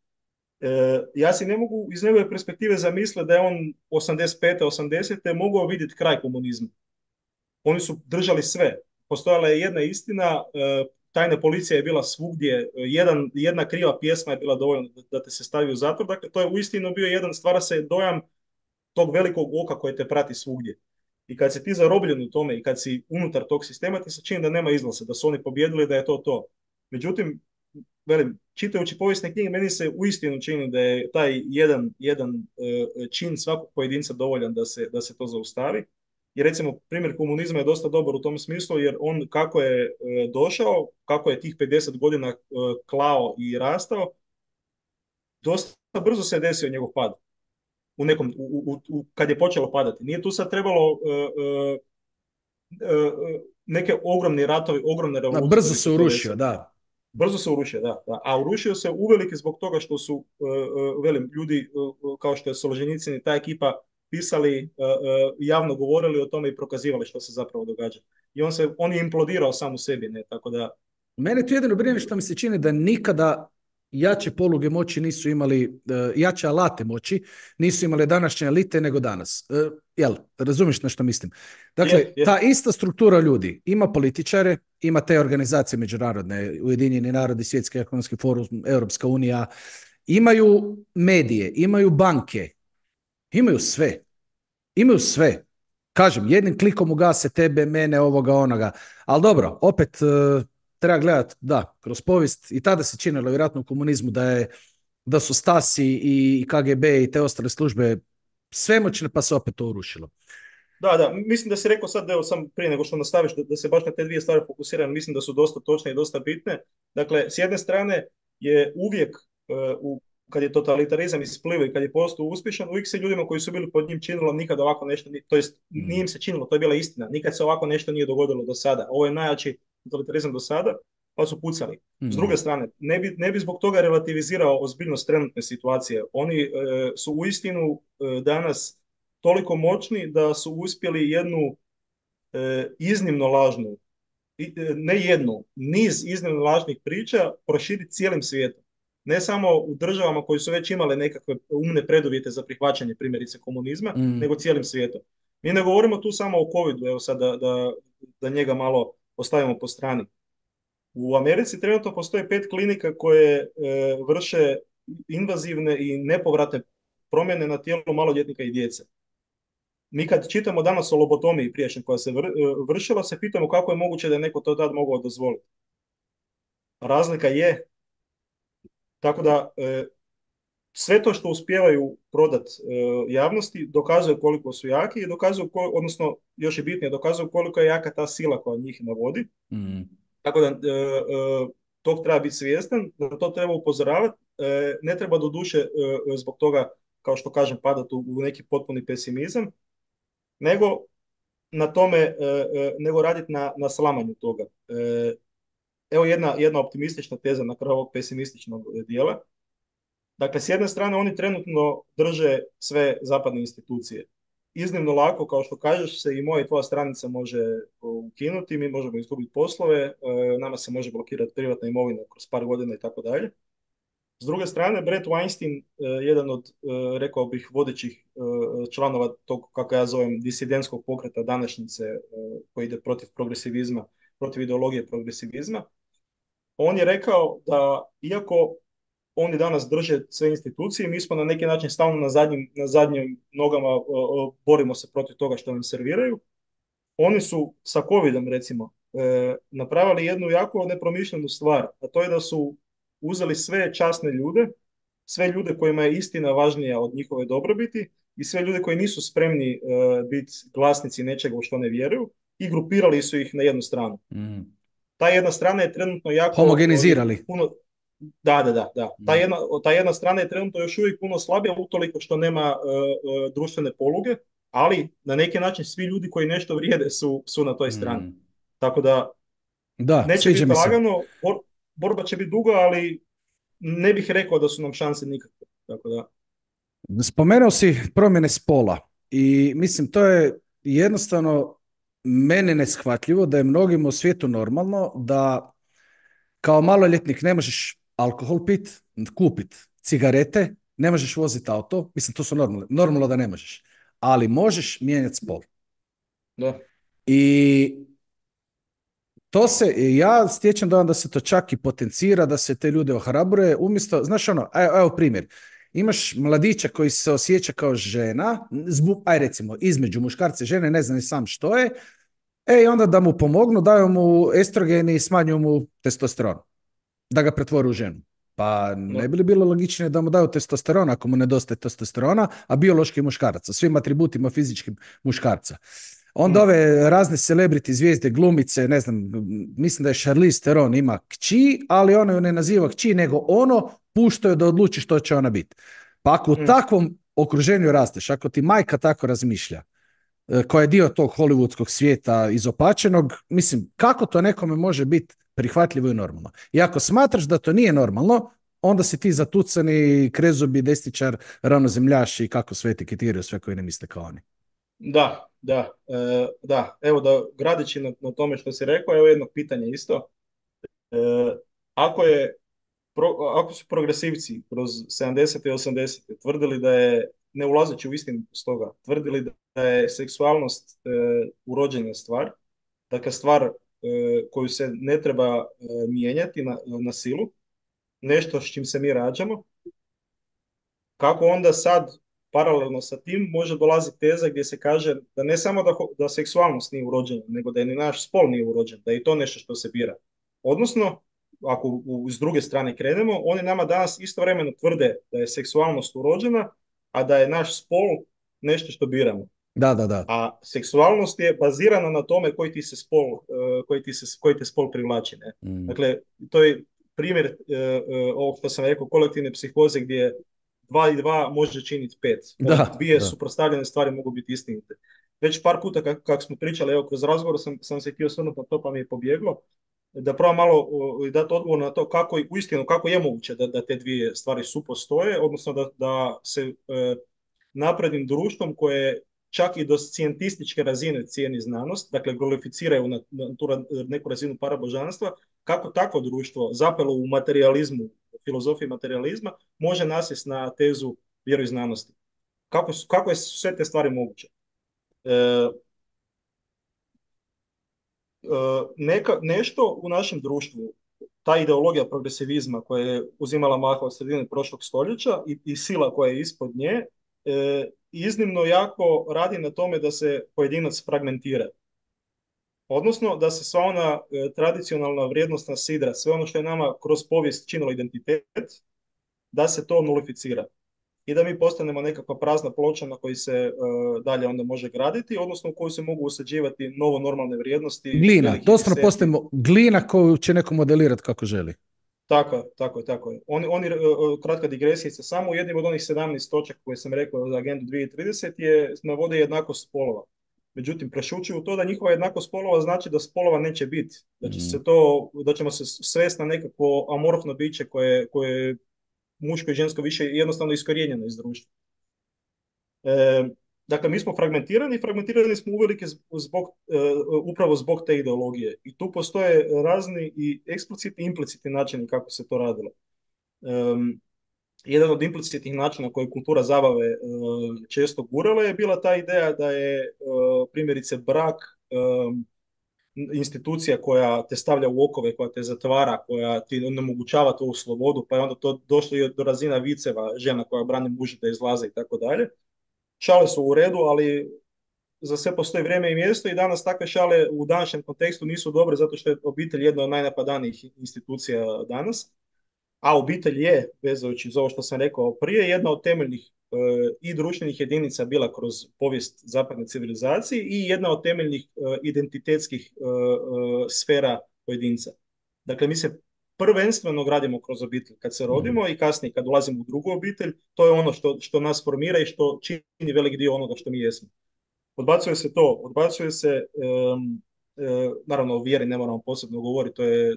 ja si ne mogu iz njegove perspektive zamisliti da je on osamdeset pete osamdesete mogao vidjeti kraj komunizma. Oni su držali sve. Postojala je jedna istina, uh, tajna policija je bila svugdje, jedan, jedna kriva pjesma je bila dovoljna da, da te se stavi u zatvor. Dakle, to je uistinu bio jedan, stvara se dojam tog velikog oka koje te prati svugdje. I kad si ti zarobljen u tome i kad si unutar tog sistema, ti se čini da nema izlaza, da su oni pobjedili, da je to to. Međutim, velim, čitajući povijesne knjige, meni se uistinu čini da je taj jedan, jedan uh, čin svakog pojedinca dovoljan da se, da se to zaustavi. I recimo primjer komunizma je dosta dobar u tom smislu jer on kako je e, došao, kako je tih pedeset godina e, klao i rastao, dosta brzo se desio njegov pad. U nekom, u, u, u, kad je počelo padati. Nije tu sad trebalo e, e, e, neke ogromni ratovi, ogromne revolucije. Brzo se urušio, da. Brzo se urušio, da, da. A urušio se uvelike zbog toga što su, uh, uh, velim, ljudi uh, kao što je Solženjicin i ta ekipa pisali, uh, uh, javno govorili o tome i prokazivali što se zapravo događa. I on, se, on je implodirao sam u sebi, ne, tako da... Mene tu jedino brine što mi se čini da nikada jače poluge moći nisu imali, uh, jače alate moći, nisu imali današnje elite nego danas. Uh, jel, razumiješ na što mislim? Dakle, je, je. ta ista struktura ljudi ima političare, ima te organizacije međunarodne, Ujedinjeni narodi, Svjetski ekonomski forum, Europska unija, imaju medije, imaju banke, imaju sve. Imaju sve. Kažem, jednim klikom ugase tebe, mene, ovoga, onoga. Ali dobro, opet uh, treba gledati, da, kroz povijest i tada se činilo vjerojatno u komunizmu da, je, da su Stasi i K G B i te ostale službe svemoćne pa se opet to urušilo. Da, da, mislim da si rekao sad, evo sam prije nego što nastaviš, da, da se baš na te dvije stvari fokusiram, mislim da su dosta točne i dosta bitne. Dakle, s jedne strane je uvijek uh, u kad je totalitarizam isplivao i kad je postao uspješan, uvijek se ljudima koji su bili pod njim činilo nikada ovako nešto, to jest nije im se činilo, to je bila istina, nikad se ovako nešto nije dogodilo do sada. Ovo je najjači totalitarizam do sada, pa su pucali. Mm. S druge strane, ne bi, ne bi zbog toga relativizirao ozbiljnost trenutne situacije. Oni e, su uistinu e, danas toliko moćni da su uspjeli jednu e, iznimno lažnu, e, ne jednu, niz iznimno lažnih priča proširiti cijelim svijetom. Ne samo u državama koji su već imale nekakve umne preduvjete za prihvaćanje primjerice komunizma, mm. nego cijelim svijetom. Mi ne govorimo tu samo o covidu, evo sad da, da, da njega malo ostavimo po strani. U Americi trenutno postoje pet klinika koje e, vrše invazivne i nepovratne promjene na tijelu maloljetnika i djece. Mi kad čitamo danas o lobotomiji prijašnjoj koja se vr, vršila, se pitamo kako je moguće da je neko to tad mogao dozvoliti. Razlika je, tako da e, sve to što uspijevaju prodat e, javnosti dokazuje koliko su jaki i dokazuju, odnosno još je bitnije, dokazuju koliko je jaka ta sila koja njih navodi. Mm. Tako da e, e, tog treba biti svjestan, da to treba upozoravati. E, ne treba doduše e, zbog toga, kao što kažem, padati u, u neki potpuni pesimizam, nego na tome, e, e, nego raditi na, na slamanju toga. E, evo jedna, jedna optimistična teza na kraju ovog pesimističnog dijela. Dakle, s jedne strane oni trenutno drže sve zapadne institucije. Iznimno lako, kao što kažeš, se i moja i tvoja stranica može ukinuti, mi možemo izgubiti poslove, nama se može blokirati privatna imovina kroz par godina i tako dalje. S druge strane, Bret Weinstein, jedan od, rekao bih, vodećih članova tog, kako ja zovem, disidentskog pokreta današnjice koji ide protiv progresivizma, protiv ideologije progresivizma, on je rekao da iako oni danas drže sve institucije, mi smo na neki način stalno na zadnjim, na zadnjim nogama, borimo se protiv toga što nam serviraju. Oni su sa covidom, recimo, napravili jednu jako nepromišljenu stvar, a to je da su uzeli sve časne ljude, sve ljude kojima je istina važnija od njihove dobrobiti i sve ljude koji nisu spremni biti glasnici nečega u što ne vjeruju i grupirali su ih na jednu stranu. Mm. Ta jedna strana je trenutno jako... Homogenizirali. Puno, Da, da, da. da. Ta, jedna, ta jedna strana je trenutno još uvijek puno slabija utoliko što nema uh, uh, društvene poluge, ali na neki način svi ljudi koji nešto vrijede su, su na toj strani. Mm. Tako da, da neće biti lagano, bor, borba će biti duga, ali ne bih rekao da su nam šanse nikakve. Tako da. Spomenuo si promjene spola i mislim to je jednostavno meni neshvatljivo da je mnogima u svijetu normalno da kao maloljetnik ne možeš alkohol pit, kupit cigarete, ne možeš voziti auto, mislim to su normalno, normalno da ne možeš, ali možeš mijenjati spol. Da. I to se, ja stječem dojam da se to čak i potencira, da se te ljude ohrabruje, umjesto, znaš ono, evo, evo primjer, imaš mladića koji se osjeća kao žena, zbog, aj recimo, između muškarca i žene, ne znam ni sam što je, e i onda da mu pomognu, daju mu estrogen i smanjuju mu testosteron, da ga pretvori u ženu. Pa ne bi li bilo logičnije da mu daju testosteron ako mu nedostaje testosterona, a biološki muškarac, sa svim atributima fizičkim muškarca. Onda ove razne celebrity zvijezde, glumice, ne znam, mislim da je Charlize Theron ima kći, ali ona ju ne naziva kći, nego ono puštaju da odluči što će ona biti. Pa ako u mm. takvom okruženju rasteš, ako ti majka tako razmišlja, koja je dio tog hollywoodskog svijeta izopačenog, mislim, kako to nekome može biti prihvatljivo i normalno? I ako smatraš da to nije normalno, onda si ti zatucani krezubi, desničar, ravnozemljaš i kako sve etiketiraju sve koji ne misle kao oni. Da, da, e, da. Evo da gradeći na, na tome što si rekao, evo jedno pitanje isto. E, ako je pro, ako su progresivci kroz sedamdesete i osamdesete tvrdili da je, ne ulazeći u istinu s toga, tvrdili da je seksualnost e, urođena stvar, dakle stvar e, koju se ne treba e, mijenjati na, na silu, nešto s čim se mi rađamo, kako onda sad paralelno sa tim može dolaziti teza gdje se kaže da ne samo da, da seksualnost nije urođena, nego da je ni naš spol nije urođen, da je to nešto što se bira. Odnosno, ako u, s druge strane krenemo, oni nama danas istovremeno tvrde da je seksualnost urođena, a da je naš spol nešto što biramo. Da, da, da. A seksualnost je bazirana na tome koji ti se spol, uh, koji, ti se, koji te spol privlači. Ne? Mm. Dakle, to je primjer uh, uh, ovog što sam rekao, kolektivne psihoze gdje dva i dva može činiti pet. Da, dvije da. suprotstavljene stvari mogu biti istinite. Već par puta kako kak smo pričali, evo kroz razgovor sam, sam se htio osvrnuti na to pa mi je pobjeglo, da probam malo uh, dati odgovor na to kako u istinu, kako je moguće da, da te dvije stvari supostoje, odnosno da, da se uh, naprednim društvom koje čak i do scijentističke razine cijeni znanost, dakle glorificiraju na, na tu neku razinu parabožanstva, kako takvo društvo zapelo u materializmu, filozofiji materializma, može nasjesti na tezu vjeroizznanosti. Kako, kako je sve te stvari moguće? E, e, neka, nešto u našem društvu, ta ideologija progresivizma koja je uzimala maha od sredine prošlog stoljeća i, i sila koja je ispod nje, e, iznimno jako radi na tome da se pojedinac fragmentira. Odnosno da se sva ona e, tradicionalna vrijednosna sidra, sve ono što je nama kroz povijest činilo identitet, da se to nulificira. I da mi postanemo nekakva prazna ploča na koji se e, dalje onda može graditi, odnosno u koju se mogu usađivati novo normalne vrijednosti Glina, velikih doslovno deseti. postajemo glina koju će neko modelirati kako želi. Tako je, tako je, tako je. Oni, oni, e, e, kratka digresija, samo u jednim od onih sedamnaest točaka koje sam rekao za agendu dvije tisuće trideset je navode jednakost spolova. Međutim, prešućuju to da njihova jednakost spolova znači da spolova neće biti. Da će Mm. se to, da ćemo se svesti na nekako amorfno biće koje, koje je muško i žensko više jednostavno iskorijenjeno iz društva. E, dakle, mi smo fragmentirani, fragmentirani smo uvelike zbog, e, upravo zbog te ideologije. I tu postoje razni i eksplicitni i implicitni načini kako se to radilo. Um, jedan od implicitnih načina koje kultura zabave uh, često gurala je bila ta ideja da je uh, primjerice brak um, institucija koja te stavlja u okove, koja te zatvara, koja ti onemogućava tu slobodu, pa je onda to došlo i do razina viceva, žena koja brani muža da izlaze i tako dalje. Šale su u redu, ali za sve postoji vrijeme i mjesto i danas takve šale u današnjem kontekstu nisu dobre zato što je obitelj jedna od najnapadanijih institucija danas. A obitelj je, vezujući za ovo što sam rekao prije, jedna od temeljnih e, i društvenih jedinica bila kroz povijest zapadne civilizacije i jedna od temeljnih e, identitetskih e, e, sfera pojedinca. Dakle, mi se prvenstveno gradimo kroz obitelj kad se Mm. rodimo i kasnije kad ulazimo u drugu obitelj, to je ono što, što nas formira i što čini velik dio onoga što mi jesmo. Odbacuje se to, odbacuje se, um, e, naravno o vjeri ne moramo posebno govoriti, to je e,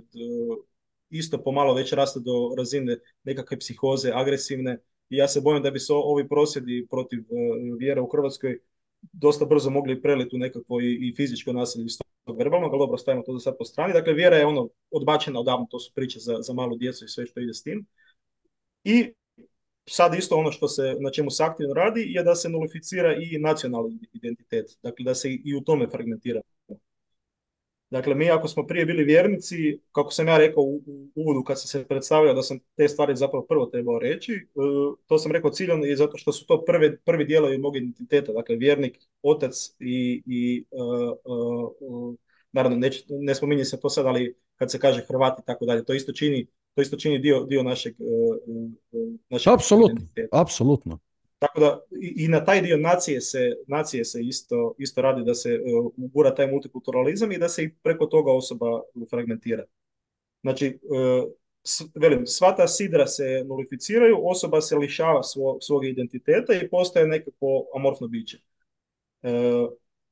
isto pomalo već raste do razine nekakve psihoze, agresivne i ja se bojim da bi se ovi prosvjedi protiv e, vjere u Hrvatskoj dosta brzo mogli preliti u nekakvo i, i fizičko nasilje iz tog verbalnog, ali dobro, stavimo to za sad po strani. Dakle, vjera je ono odbačena odavno, to su priče za, za malu djecu i sve što ide s tim. I sad isto ono što se, na čemu se aktivno radi je da se nulificira i nacionalni identitet, dakle da se i u tome fragmentira. Dakle, mi ako smo prije bili vjernici, kako sam ja rekao u uvodu kad sam se predstavljao da sam te stvari zapravo prvo trebao reći, e, to sam rekao ciljano i zato što su to prve, prvi dijelovi mog identiteta, dakle vjernik, otac i, i uh, uh, uh, naravno ne, ne spominje se to sad, ali kad se kaže Hrvati i tako dalje, to isto čini, to isto čini dio, dio našeg, uh, uh, našeg Apsolutno, identiteta. apsolutno. Tako da i, i na taj dio nacije se, nacije se isto, isto radi da se uh, ugura taj multikulturalizam i da se i preko toga osoba fragmentira. Znači, uh, s, velim, sva ta sidra se nulificiraju, osoba se lišava svo, svog identiteta i postaje nekako amorfno biće. Uh,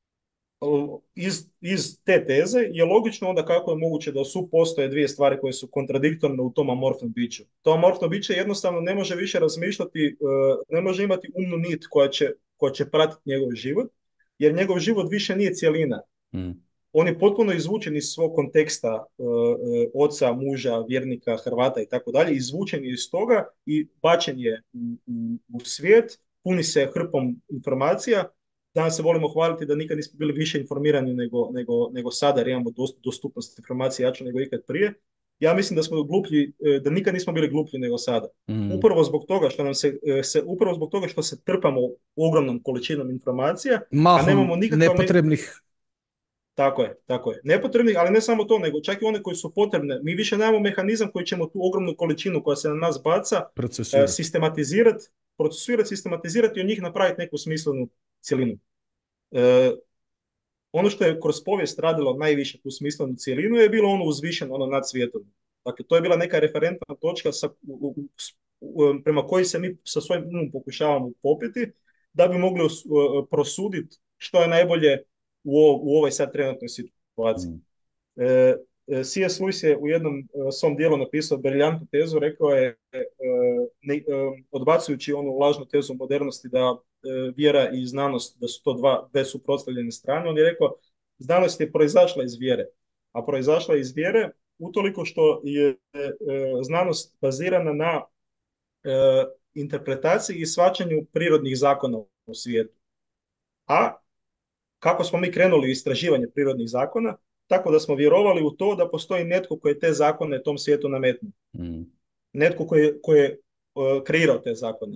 iz, iz te teze je logično onda kako je moguće da su postoje dvije stvari koje su kontradiktorne u tom amorfnom biću. To amorfno biće jednostavno ne može više razmišljati, ne može imati umnu nit koja će, koja će pratiti njegov život, jer njegov život više nije cjelina. Mm. On je potpuno izvučen iz svog konteksta uh, oca, muža, vjernika, Hrvata i tako dalje, izvučen je iz toga i bačen je u, u, u svijet, puni se hrpom informacija. Danas se volimo hvaliti da nikad nismo bili više informirani nego, nego, nego sada, jer imamo dostupnost informacija jača nego ikad prije. Ja mislim da smo gluplji, da nikad nismo bili gluplji nego sada. Mm. Upravo zbog toga što nam se, se upravo zbog toga što se trpamo ogromnom količinom informacija, Mahom a nemamo nikakva nepotrebnih. Tako je, tako je. Nepotrebnih, ali ne samo to, nego čak i one koje su potrebne. Mi više nemamo mehanizam koji ćemo tu ogromnu količinu koja se na nas baca Procesuirati. sistematizirati, procesuirati, sistematizirati i od njih napraviti neku smislenu cjelinu. E, ono što je kroz povijest radilo najviše tu smislenu cjelinu je bilo ono uzvišeno, ono nad svijetom. Dakle, to je bila neka referentna točka sa, u, u, u, prema kojoj se mi sa svojim umom pokušavamo popiti da bi mogli uh, prosuditi što je najbolje u, u ovoj sad trenutnoj situaciji. Mm. E, C S. Lewis je u jednom uh, svom dijelu napisao briljantnu tezu, rekao je, uh, ne, uh, odbacujući onu lažnu tezu modernosti da uh, vjera i znanost, da su to dva, dve suprotstavljene strane, on je rekao, znanost je proizašla iz vjere, a proizašla je iz vjere utoliko što je uh, znanost bazirana na uh, interpretaciji i shvaćanju prirodnih zakona u svijetu. A kako smo mi krenuli u istraživanje prirodnih zakona, tako da smo vjerovali u to da postoji netko koji je te zakone tom svijetu nametnuo. Mm. Netko koji, koji je uh, kreirao te zakone.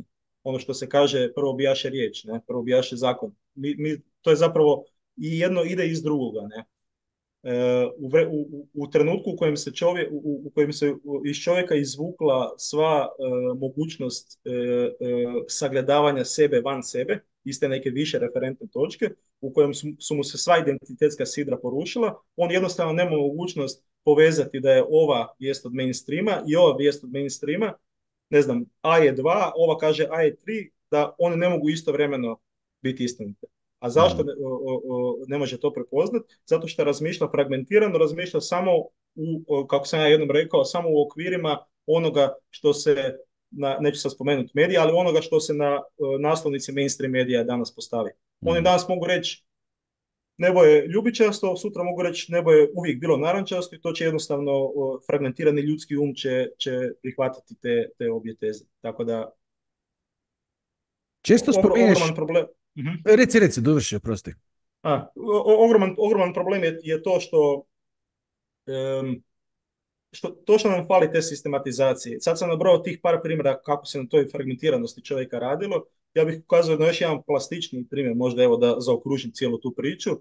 ono što se kaže, prvo bijaše riječ, ne? Prvo bijaše zakon. Mi, mi, to je zapravo i jedno ide iz drugoga, ne? E, u, vre- u, u u trenutku u kojem se čovjek, u, u kojem se iz čovjeka izvukla sva e, mogućnost e, e, sagledavanja sebe van sebe, iste neke više referentne točke, u kojem su, su mu se sva identitetska sidra porušila, on jednostavno nema mogućnost povezati da je ova vijest od mainstreama i ova vijest od mainstreama, ne znam, A je dva, ova kaže A je tri, da one ne mogu istovremeno biti istinite. A zašto Mm. ne, o, o, ne može to prepoznati? Zato što razmišlja fragmentirano, razmišlja samo u, o, kako sam ja jednom rekao, samo u okvirima onoga što se, na, neću sad spomenuti medija, ali onoga što se na o, naslovnici mainstream medija danas postavi. Oni Mm. danas mogu reći nebo je ljubičasto, sutra mogu reći nebo je uvijek bilo narančasto i to će jednostavno o, fragmentirani ljudski um će, će prihvatiti te, te obje teze. Tako da Često ogro, ogroman spominješ, problem. Mhm. reci, reci, dovrši, oprosti. A, o- ogroman, ogroman problem je, je to što, em, što to što nam fali te sistematizacije. Sad sam nabrao tih par primjera kako se na toj fragmentiranosti čovjeka radilo. Ja bih ukazao na još jedan plastičniji primjer, možda evo da zaokružim cijelu tu priču.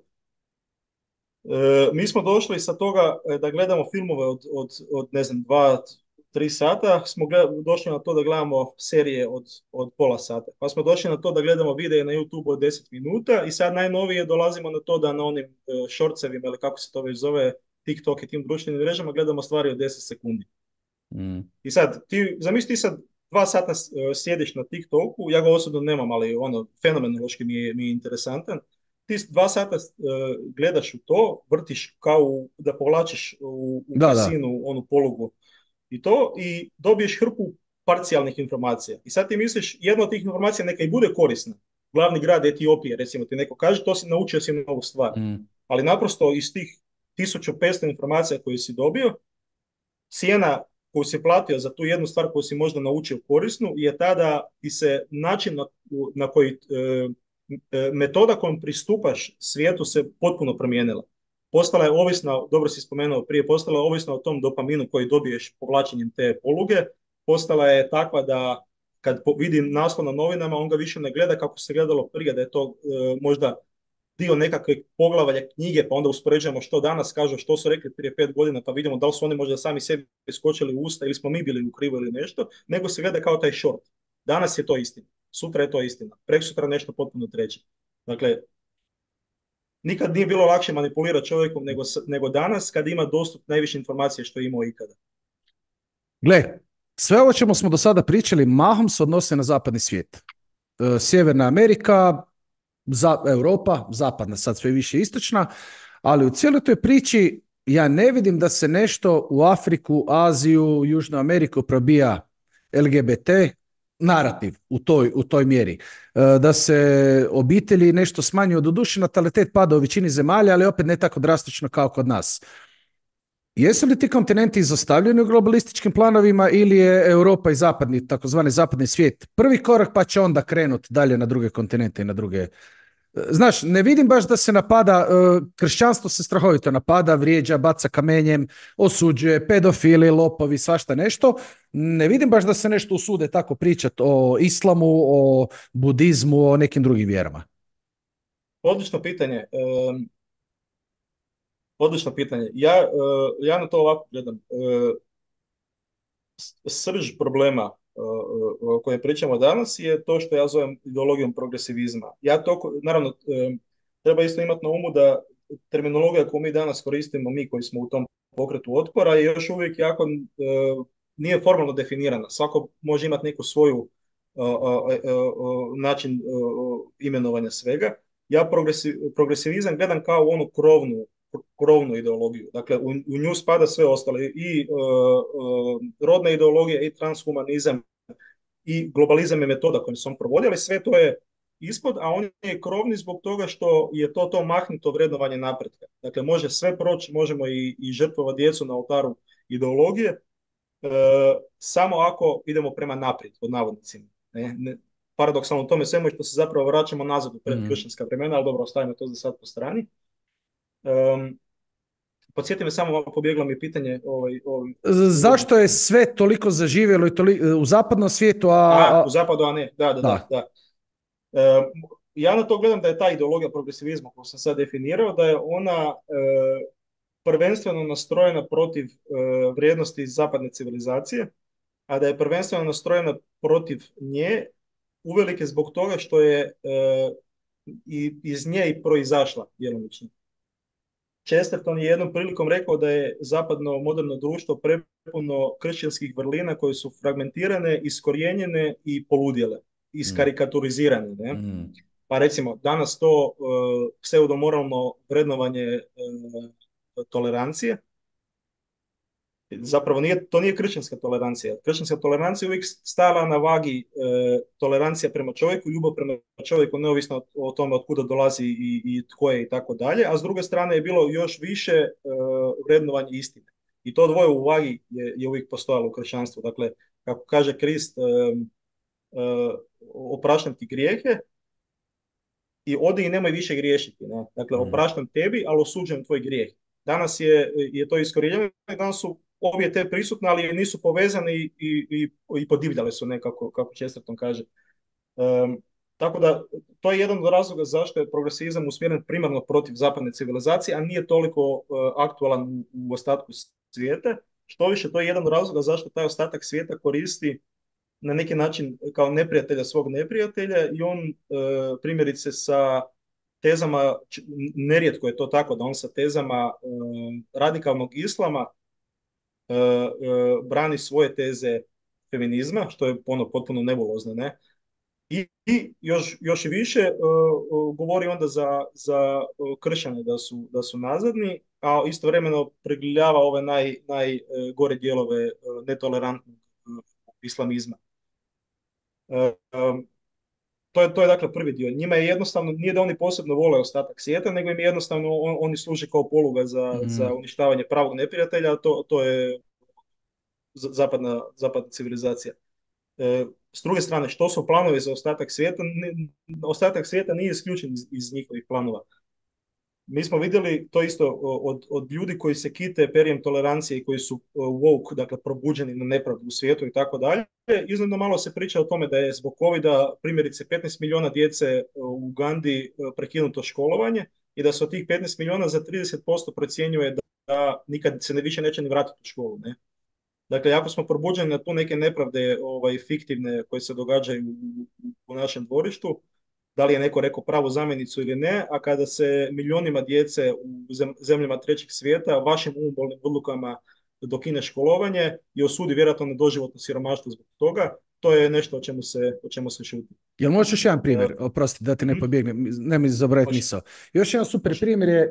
E, mi smo došli sa toga e, da gledamo filmove od, od, od ne znam, dva, tri sata, smo gled- došli na to da gledamo serije od, od pola sata. Pa smo došli na to da gledamo videe na YouTube od deset minuta i sad najnovije dolazimo na to da na onim e, shortsevima ili kako se to već zove, TikTok i tim društvenim mrežama gledamo stvari od deset sekundi. Mm. I sad, ti, zamisli ti sad dva sata e, sjediš na TikToku, ja ga osobno nemam, ali ono, fenomenološki mi je, mi je interesantan. Ti s- dva sata e, gledaš u to, vrtiš kao u- da povlačiš u, u Da, da. kasinu onu polugu i to, i dobiješ hrpu parcijalnih informacija. I sad ti misliš, jedna od tih informacija neka i bude korisna. Glavni grad Etiopije, recimo ti neko kaže, to si naučio si novu stvar. Mm. Ali naprosto iz tih tisuću petsto informacija koje si dobio, cijena koju si platio za tu jednu stvar koju si možda naučio korisnu je tada ti se način na, na koji e, e, metoda kojom pristupaš svijetu se potpuno promijenila. Postala je ovisna, dobro si spomenuo prije, postala je ovisna o tom dopaminu koji dobiješ povlačenjem te poluge, postala je takva da kad po- vidi naslov na novinama, on ga više ne gleda kako se gledalo prije, da je to e, možda dio nekakve poglavlja knjige, pa onda uspoređujemo što danas kažu, što su rekli prije pet godina, pa vidimo da li su oni možda sami sebi skočili u usta ili smo mi bili u krivu ili nešto, nego se gleda kao taj short. Danas je to istina, sutra je to istina, preksutra nešto potpuno treće. Dakle, nikad nije bilo lakše manipulirati čovjekom nego, s- nego danas kad ima dostup najviše informacije što je imao ikada. Gle, sve ovo čemu smo do sada pričali mahom se odnose na zapadni svijet. E, Sjeverna Amerika, za, Europa, zapadna, sad sve više istočna, ali u cijeloj toj priči ja ne vidim da se nešto u Afriku, Aziju, Južnu Ameriku probija L G B T narativ u toj, u toj mjeri. E, Da se obitelji nešto smanjuju, doduše natalitet pada u većini zemalja, ali opet ne tako drastično kao kod nas. Jesu li ti kontinenti izostavljeni u globalističkim planovima ili je Europa i zapadni, takozvani zapadni svijet prvi korak pa će onda krenuti dalje na druge kontinente i na druge. Znaš, ne vidim baš da se napada, e, kršćanstvo se strahovito napada, vrijeđa, baca kamenjem, osuđuje, pedofili, lopovi, svašta nešto. Ne vidim baš da se nešto usude tako pričati o islamu, o budizmu, o nekim drugim vjerama. Odlično pitanje. Um, odlično pitanje. Ja, uh, ja na to ovako gledam. Uh, srž problema uh, o kojem pričamo danas je to što ja zovem ideologijom progresivizma. Ja to, naravno, um, treba isto imati na umu da terminologija koju mi danas koristimo, mi koji smo u tom pokretu otpora, je još uvijek jako uh, nije formalno definirana. Svako može imati neku svoju uh, uh, uh, način uh, imenovanja svega. Ja progresiv, progresivizam gledam kao onu krovnu krovnu ideologiju. Dakle, u, u nju spada sve ostalo i uh, uh, rodna ideologija i transhumanizam i globalizam je metoda kojom se on provodi, ali sve to je ispod, a on je krovni zbog toga što je to to mahnito vrednovanje napretka. Dakle, može sve proći, možemo i, i žrtvovati djecu na oltaru ideologije, uh, samo ako idemo prema naprijed, pod navodnicima. Ne, ne, paradoksalno u tome svemu je što se zapravo vraćamo nazad u Mm. predkršćanska vremena, ali dobro, ostavimo to za sad po strani. Um, Podsjeti me samo, pobjeglo mi je pitanje. Ovaj, ovaj, Zašto je sve toliko zaživjelo i toli, u zapadnom svijetu, a, a, u a... zapadu, a ne, da, da, da, Da. da. E, ja na to gledam da je ta ideologija progresivizma koju sam sad definirao, da je ona e, prvenstveno nastrojena protiv e, vrijednosti zapadne civilizacije, a da je prvenstveno nastrojena protiv nje uvelike zbog toga što je e, i iz nje i proizašla djelomično. Chesterton je jednom prilikom rekao da je zapadno moderno društvo prepuno kršćanskih vrlina koje su fragmentirane, iskorijenjene i poludjele, Mm. iskarikaturizirane. Ne? Mm. Pa recimo, danas to uh, pseudomoralno vrednovanje uh, tolerancije, zapravo nije, to nije kršćanska tolerancija. Kršćanska tolerancija je uvijek stala na vagi uh, tolerancija prema čovjeku, ljubav prema čovjeku, neovisno o, o tome od kuda dolazi i, i tko je i tako dalje, a s druge strane je bilo još više uh, vrednovanje istine. I to dvoje u vagi je, je uvijek postojalo u kršćanstvu. Dakle, kako kaže Krist, um, uh, opraštam ti grijehe, i odi i nemoj više griješiti. Ne? Dakle, Mm. opraštam tebi, ali osuđujem tvoj grijeh. Danas je, je to iskorijenjeno, danas su obje te prisutne, ali nisu povezane i, i, i, i podivljale su nekako, kako Chesterton kaže. Um, tako da, to je jedan od razloga zašto je progresivizam usmjeren primarno protiv zapadne civilizacije, a nije toliko uh, aktualan u, u ostatku svijeta. Što više, to je jedan od razloga zašto taj ostatak svijeta koristi na neki način kao neprijatelja svog neprijatelja i on e, primjerice sa tezama, nerijetko je to tako da on sa tezama e, radikalnog islama e, e, brani svoje teze feminizma, što je ono potpuno nebulozno, ne? I, i još, još i više e, govori onda za, za kršćane da su, da su nazadni, a istovremeno pregledava ove naj, najgore dijelove e, netolerantnog e, islamizma. Um, to je, to je dakle prvi dio. Njima je jednostavno, nije da oni posebno vole ostatak svijeta, nego im je jednostavno on, oni služe kao poluga za, za Mm. uništavanje pravog neprijatelja, a to, to je zapadna, zapadna civilizacija. E, s druge strane, što su planovi za ostatak svijeta? Ne, ostatak svijeta nije isključen iz, iz njihovih planova. Mi smo vidjeli to isto od, od ljudi koji se kite perijem tolerancije i koji su woke, dakle probuđeni na nepravdu u svijetu i tako dalje. Iznimno malo se priča o tome da je zbog covida primjerice petnaest milijuna djece u Ugandi prekinuto školovanje i da se od tih petnaest milijuna za trideset posto procjenjuje da, da nikad se ne više neće ni vratiti u školu. Ne? Dakle, jako smo probuđeni na tu neke nepravde ovaj, fiktivne koje se događaju u, u našem dvorištu, da li je neko rekao pravu zamjenicu ili ne, a kada se milionima djece u zemljama trećeg svijeta vašim umbolnim odlukama dokine školovanje i osudi vjerojatno na doživotno siromaštvo zbog toga, to je nešto o čemu se, o čemu se šuti. Jel možeš još jedan Uh, primjer? Oprosti, da ti ne mm, pobjegnem, ne mi zaboraviti može, misao. Još jedan super može. primjer je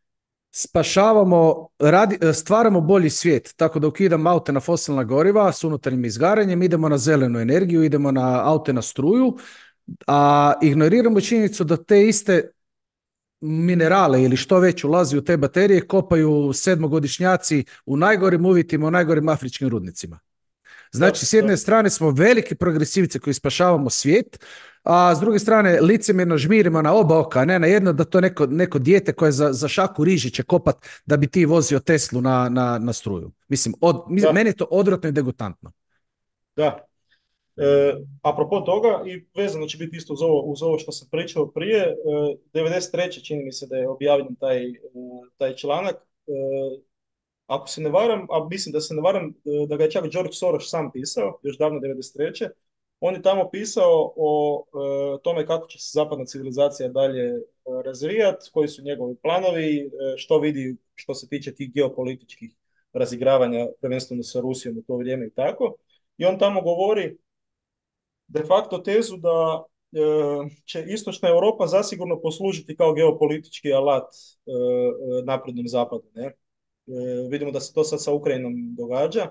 spašavamo, radi, stvaramo bolji svijet, tako da ukidamo aute na fosilna goriva s unutarnjim izgaranjem, idemo na zelenu energiju, idemo na aute na struju, a ignoriramo činjenicu da te iste minerale ili što već ulazi u te baterije kopaju sedmogodišnjaci u najgorim uvjetima, u najgorim afričkim rudnicima. Znači, Da, s jedne da, strane smo veliki progresivice koji spašavamo svijet, a s druge strane licemjerno žmirimo na oba oka, ne na jedno da to neko, neko dijete koje za, za šaku riži će kopat da bi ti vozio Teslu na, na, na struju. Mislim, od, da, meni je to odvratno i degutantno. da. E, apropo toga, i vezano će biti isto uz ovo, uz ovo što sam pričao prije, e, devedeset treće čini mi se da je objavljen taj, e, taj članak. E, ako se ne varam, a mislim da se ne varam, e, da ga je čak George Soros sam pisao, još davno devedeset treće. On je tamo pisao o e, tome kako će se zapadna civilizacija dalje e, razvijati, koji su njegovi planovi, e, što vidi što se tiče tih geopolitičkih razigravanja, prvenstveno sa Rusijom u to vrijeme i tako. I on tamo govori de facto tezu da e, će istočna Europa zasigurno poslužiti kao geopolitički alat e, e, naprednom zapadu. Ne? E, vidimo da se to sad sa Ukrajinom događa.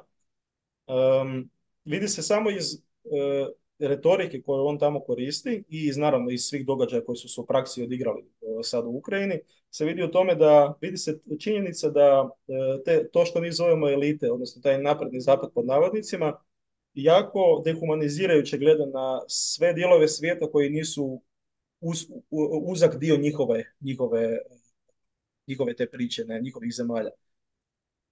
Um, vidi se samo iz e, retorike koju on tamo koristi i iz, naravno iz svih događaja koji su se u praksi odigrali e, sad u Ukrajini, se vidi u tome da vidi se činjenica da e, te, to što mi zovemo elite, odnosno taj napredni zapad pod navodnicima, jako dehumanizirajuće gleda na sve dijelove svijeta koji nisu uz, uzak dio njihove, njihove, njihove te priče, ne, njihovih zemalja.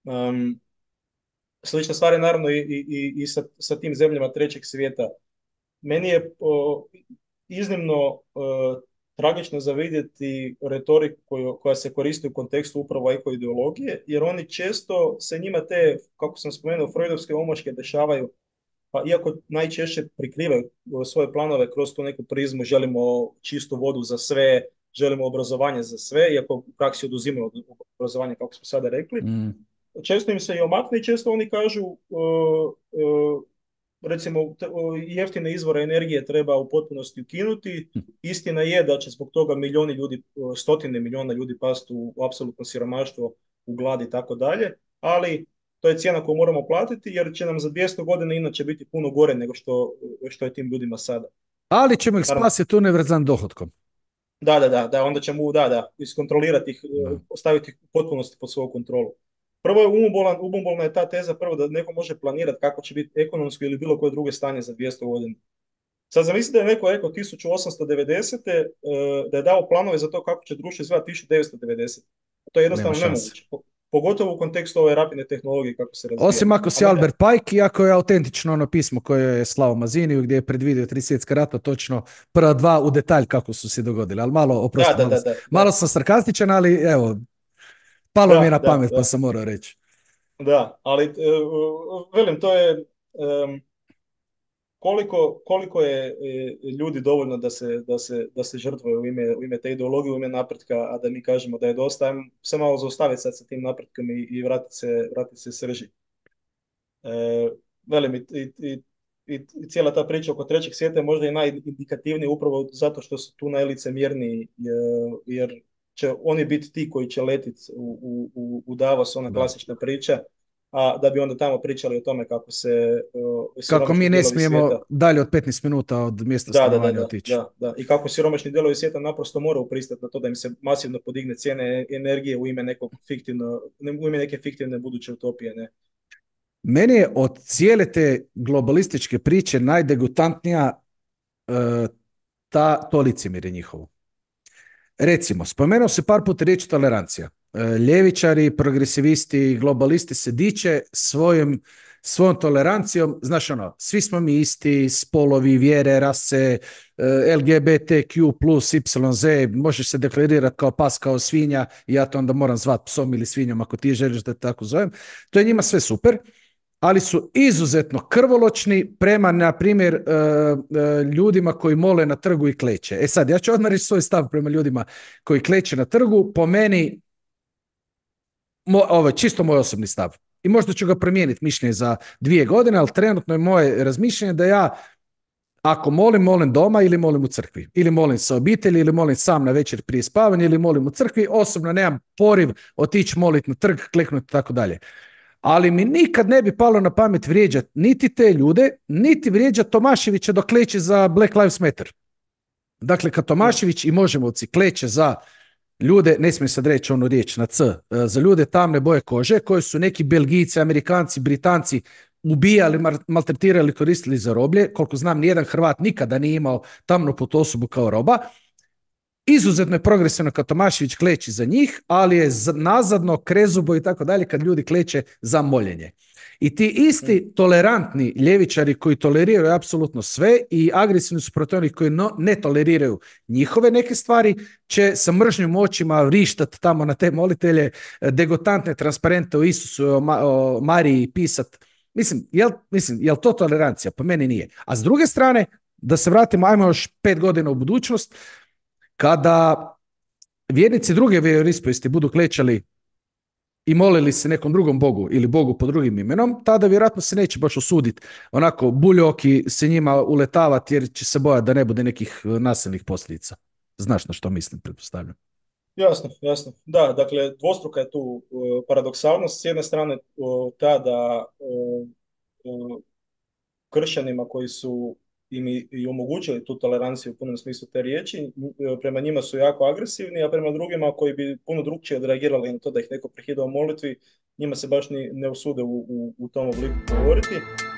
Um, Slična stvar je naravno i, i, i i sa, sa tim zemljama trećeg svijeta. Meni je o, iznimno o, tragično za vidjeti retoriku koju, koja se koristi u kontekstu upravo ekoideologije, jer oni često se njima te, kako sam spomenuo, freudovske omaške dešavaju, pa iako najčešće prikrivaju svoje planove kroz tu neku prizmu, želimo čistu vodu za sve, želimo obrazovanje za sve, iako u praksi oduzimaju od obrazovanja, kako smo sada rekli, Mm. često im se i omakne i često oni kažu uh, uh, recimo t- uh, jeftine izvore energije treba u potpunosti ukinuti. Istina je da će zbog toga milijoni ljudi, uh, stotine milijuna ljudi pasti u, u apsolutno siromaštvo, u glad i tako dalje, ali to je cijena koju moramo platiti jer će nam za dvjesto godina inače biti puno gore nego što, što je tim ljudima sada. Ali ćemo ih Naravno, spasiti univerzalnim dohotkom. da, da, da, da, onda ćemo, da, da, iskontrolirati ih, Da. uh, staviti ih u potpunosti pod svoju kontrolu. Prvo je umobolan, umobolna je ta teza prvo da neko može planirati kako će biti ekonomsko ili bilo koje druge stanje za dvjesto godina. Sad zamislite da je neko rekao tisuću osamsto devedesete. e, da je dao planove za to kako će društvo izgledati tisuću devetsto devedesete. To je Nema jednostavno šanse. nemoguće. Po- Pogotovo u kontekstu ove rapidne tehnologije kako se razvija. Osim ako A si mene- Albert Pike i ako je autentično ono pismo koje je slao Maziniju gdje je predvidio tri svjetska rata, točno prva dva u detalj kako su se dogodili. Ali malo, oprosti, Da, da, malo, da, da, malo da, sam sarkastičan, ali evo, palo mi je da, na da, pamet pa da, sam morao reći. da. Ali e, velim, to je em, koliko, koliko je e, ljudi dovoljno da se, da se, da se žrtvuju u ime, u ime te ideologije, u ime napretka, a da mi kažemo da je dosta. Ajmo se malo zaustaviti sad sa tim napretkom i, i vratiti se, vratiti se srži. E, velim, i, i, i, i cijela ta priča oko trećeg svijeta je možda i najindikativnija upravo zato što su tu najlicemjerniji, jer, jer će oni biti ti koji će letiti u, u, u u Davos, ona Da. klasična priča, a da bi onda tamo pričali o tome kako se uh, Kako mi siromašni ne dijelovi smijemo svijeta. dalje od petnaest minuta od mjesta Da, da, da, stanovanja da, otići. da, da. I kako siromašni dijelovi svijeta naprosto moraju pristati na to da im se masivno podigne cijene energije u ime nekog fiktivno, u ime neke fiktivne buduće utopije, ne. Meni je od cijele te globalističke priče najdegutantnija e, ta, to licemjerje njihovo. Recimo, spomenuo se par puta riječ tolerancija. E, ljevičari, progresivisti, globalisti se diče svojim, svojom tolerancijom. Znaš ono, svi smo mi isti, spolovi, vjere, rase, e, L G B T Q plus, Y Z, možeš se deklarirati kao pas, kao svinja i ja to onda moram zvat psom ili svinjom ako ti želiš da te tako zovem. To je njima sve super, ali su izuzetno krvoločni prema, na primjer, e, e, ljudima koji mole na trgu i kleče. E sad, ja ću odmah reći svoj stav prema ljudima koji kleče na trgu. Po meni, mo, ovo je čisto moj osobni stav. I možda ću ga promijeniti mišljenje za dvije godine, ali trenutno je moje razmišljanje da ja, ako molim, molim doma ili molim u crkvi. Ili molim sa obitelji, ili molim sam na večer prije spavanja, ili molim u crkvi. Osobno nemam poriv otići moliti na trg, kleknuti i tako dalje. Ali mi nikad ne bi palo na pamet vrijeđati niti te ljude, niti vrijeđati Tomaševića dok kleče za Black Lives Matter. Dakle, kad Tomašević i Možemovci kleče za ljude, ne smijem sad reći onu riječ na C, za ljude tamne boje kože, koje su neki Belgijci, Amerikanci, Britanci ubijali, maltretirali, koristili za roblje. Koliko znam, nijedan Hrvat nikada nije imao tamnu osobu kao roba. Izuzetno je progresivno kad Tomašević kleči za njih, ali je nazadno, krezubo i tako dalje kad ljudi kleče za moljenje. I ti isti tolerantni ljevičari koji toleriraju apsolutno sve i agresivni su protiv onih koji no, ne toleriraju njihove neke stvari, će sa mržnjom u očima vrištat tamo na te molitelje, degotantne transparente o Isusu, o, Ma, o Mariji pisat. Mislim, jel, mislim, jel to tolerancija? Po meni nije. A s druge strane, da se vratimo, ajmo još pet godina u budućnost, kada vjernici druge vjeroispovesti budu klečali i molili se nekom drugom bogu ili bogu pod drugim imenom, tada vjerojatno se neće baš osuditi onako buljoki se njima uletavati jer će se bojati da ne bude nekih nasilnih posljedica. Znaš na što mislim, pretpostavljam. Jasno, jasno. Da, dakle, dvostruka je tu uh, paradoksalnost. S jedne strane uh, ta da uh, uh, kršćanima koji su im i, i omogućili tu toleranciju u punom smislu te riječi, prema njima su jako agresivni, a prema drugima koji bi puno drugčije odreagirali na to da ih neko prekida u molitvi, njima se baš ni ne usude u, u, u tom obliku govoriti.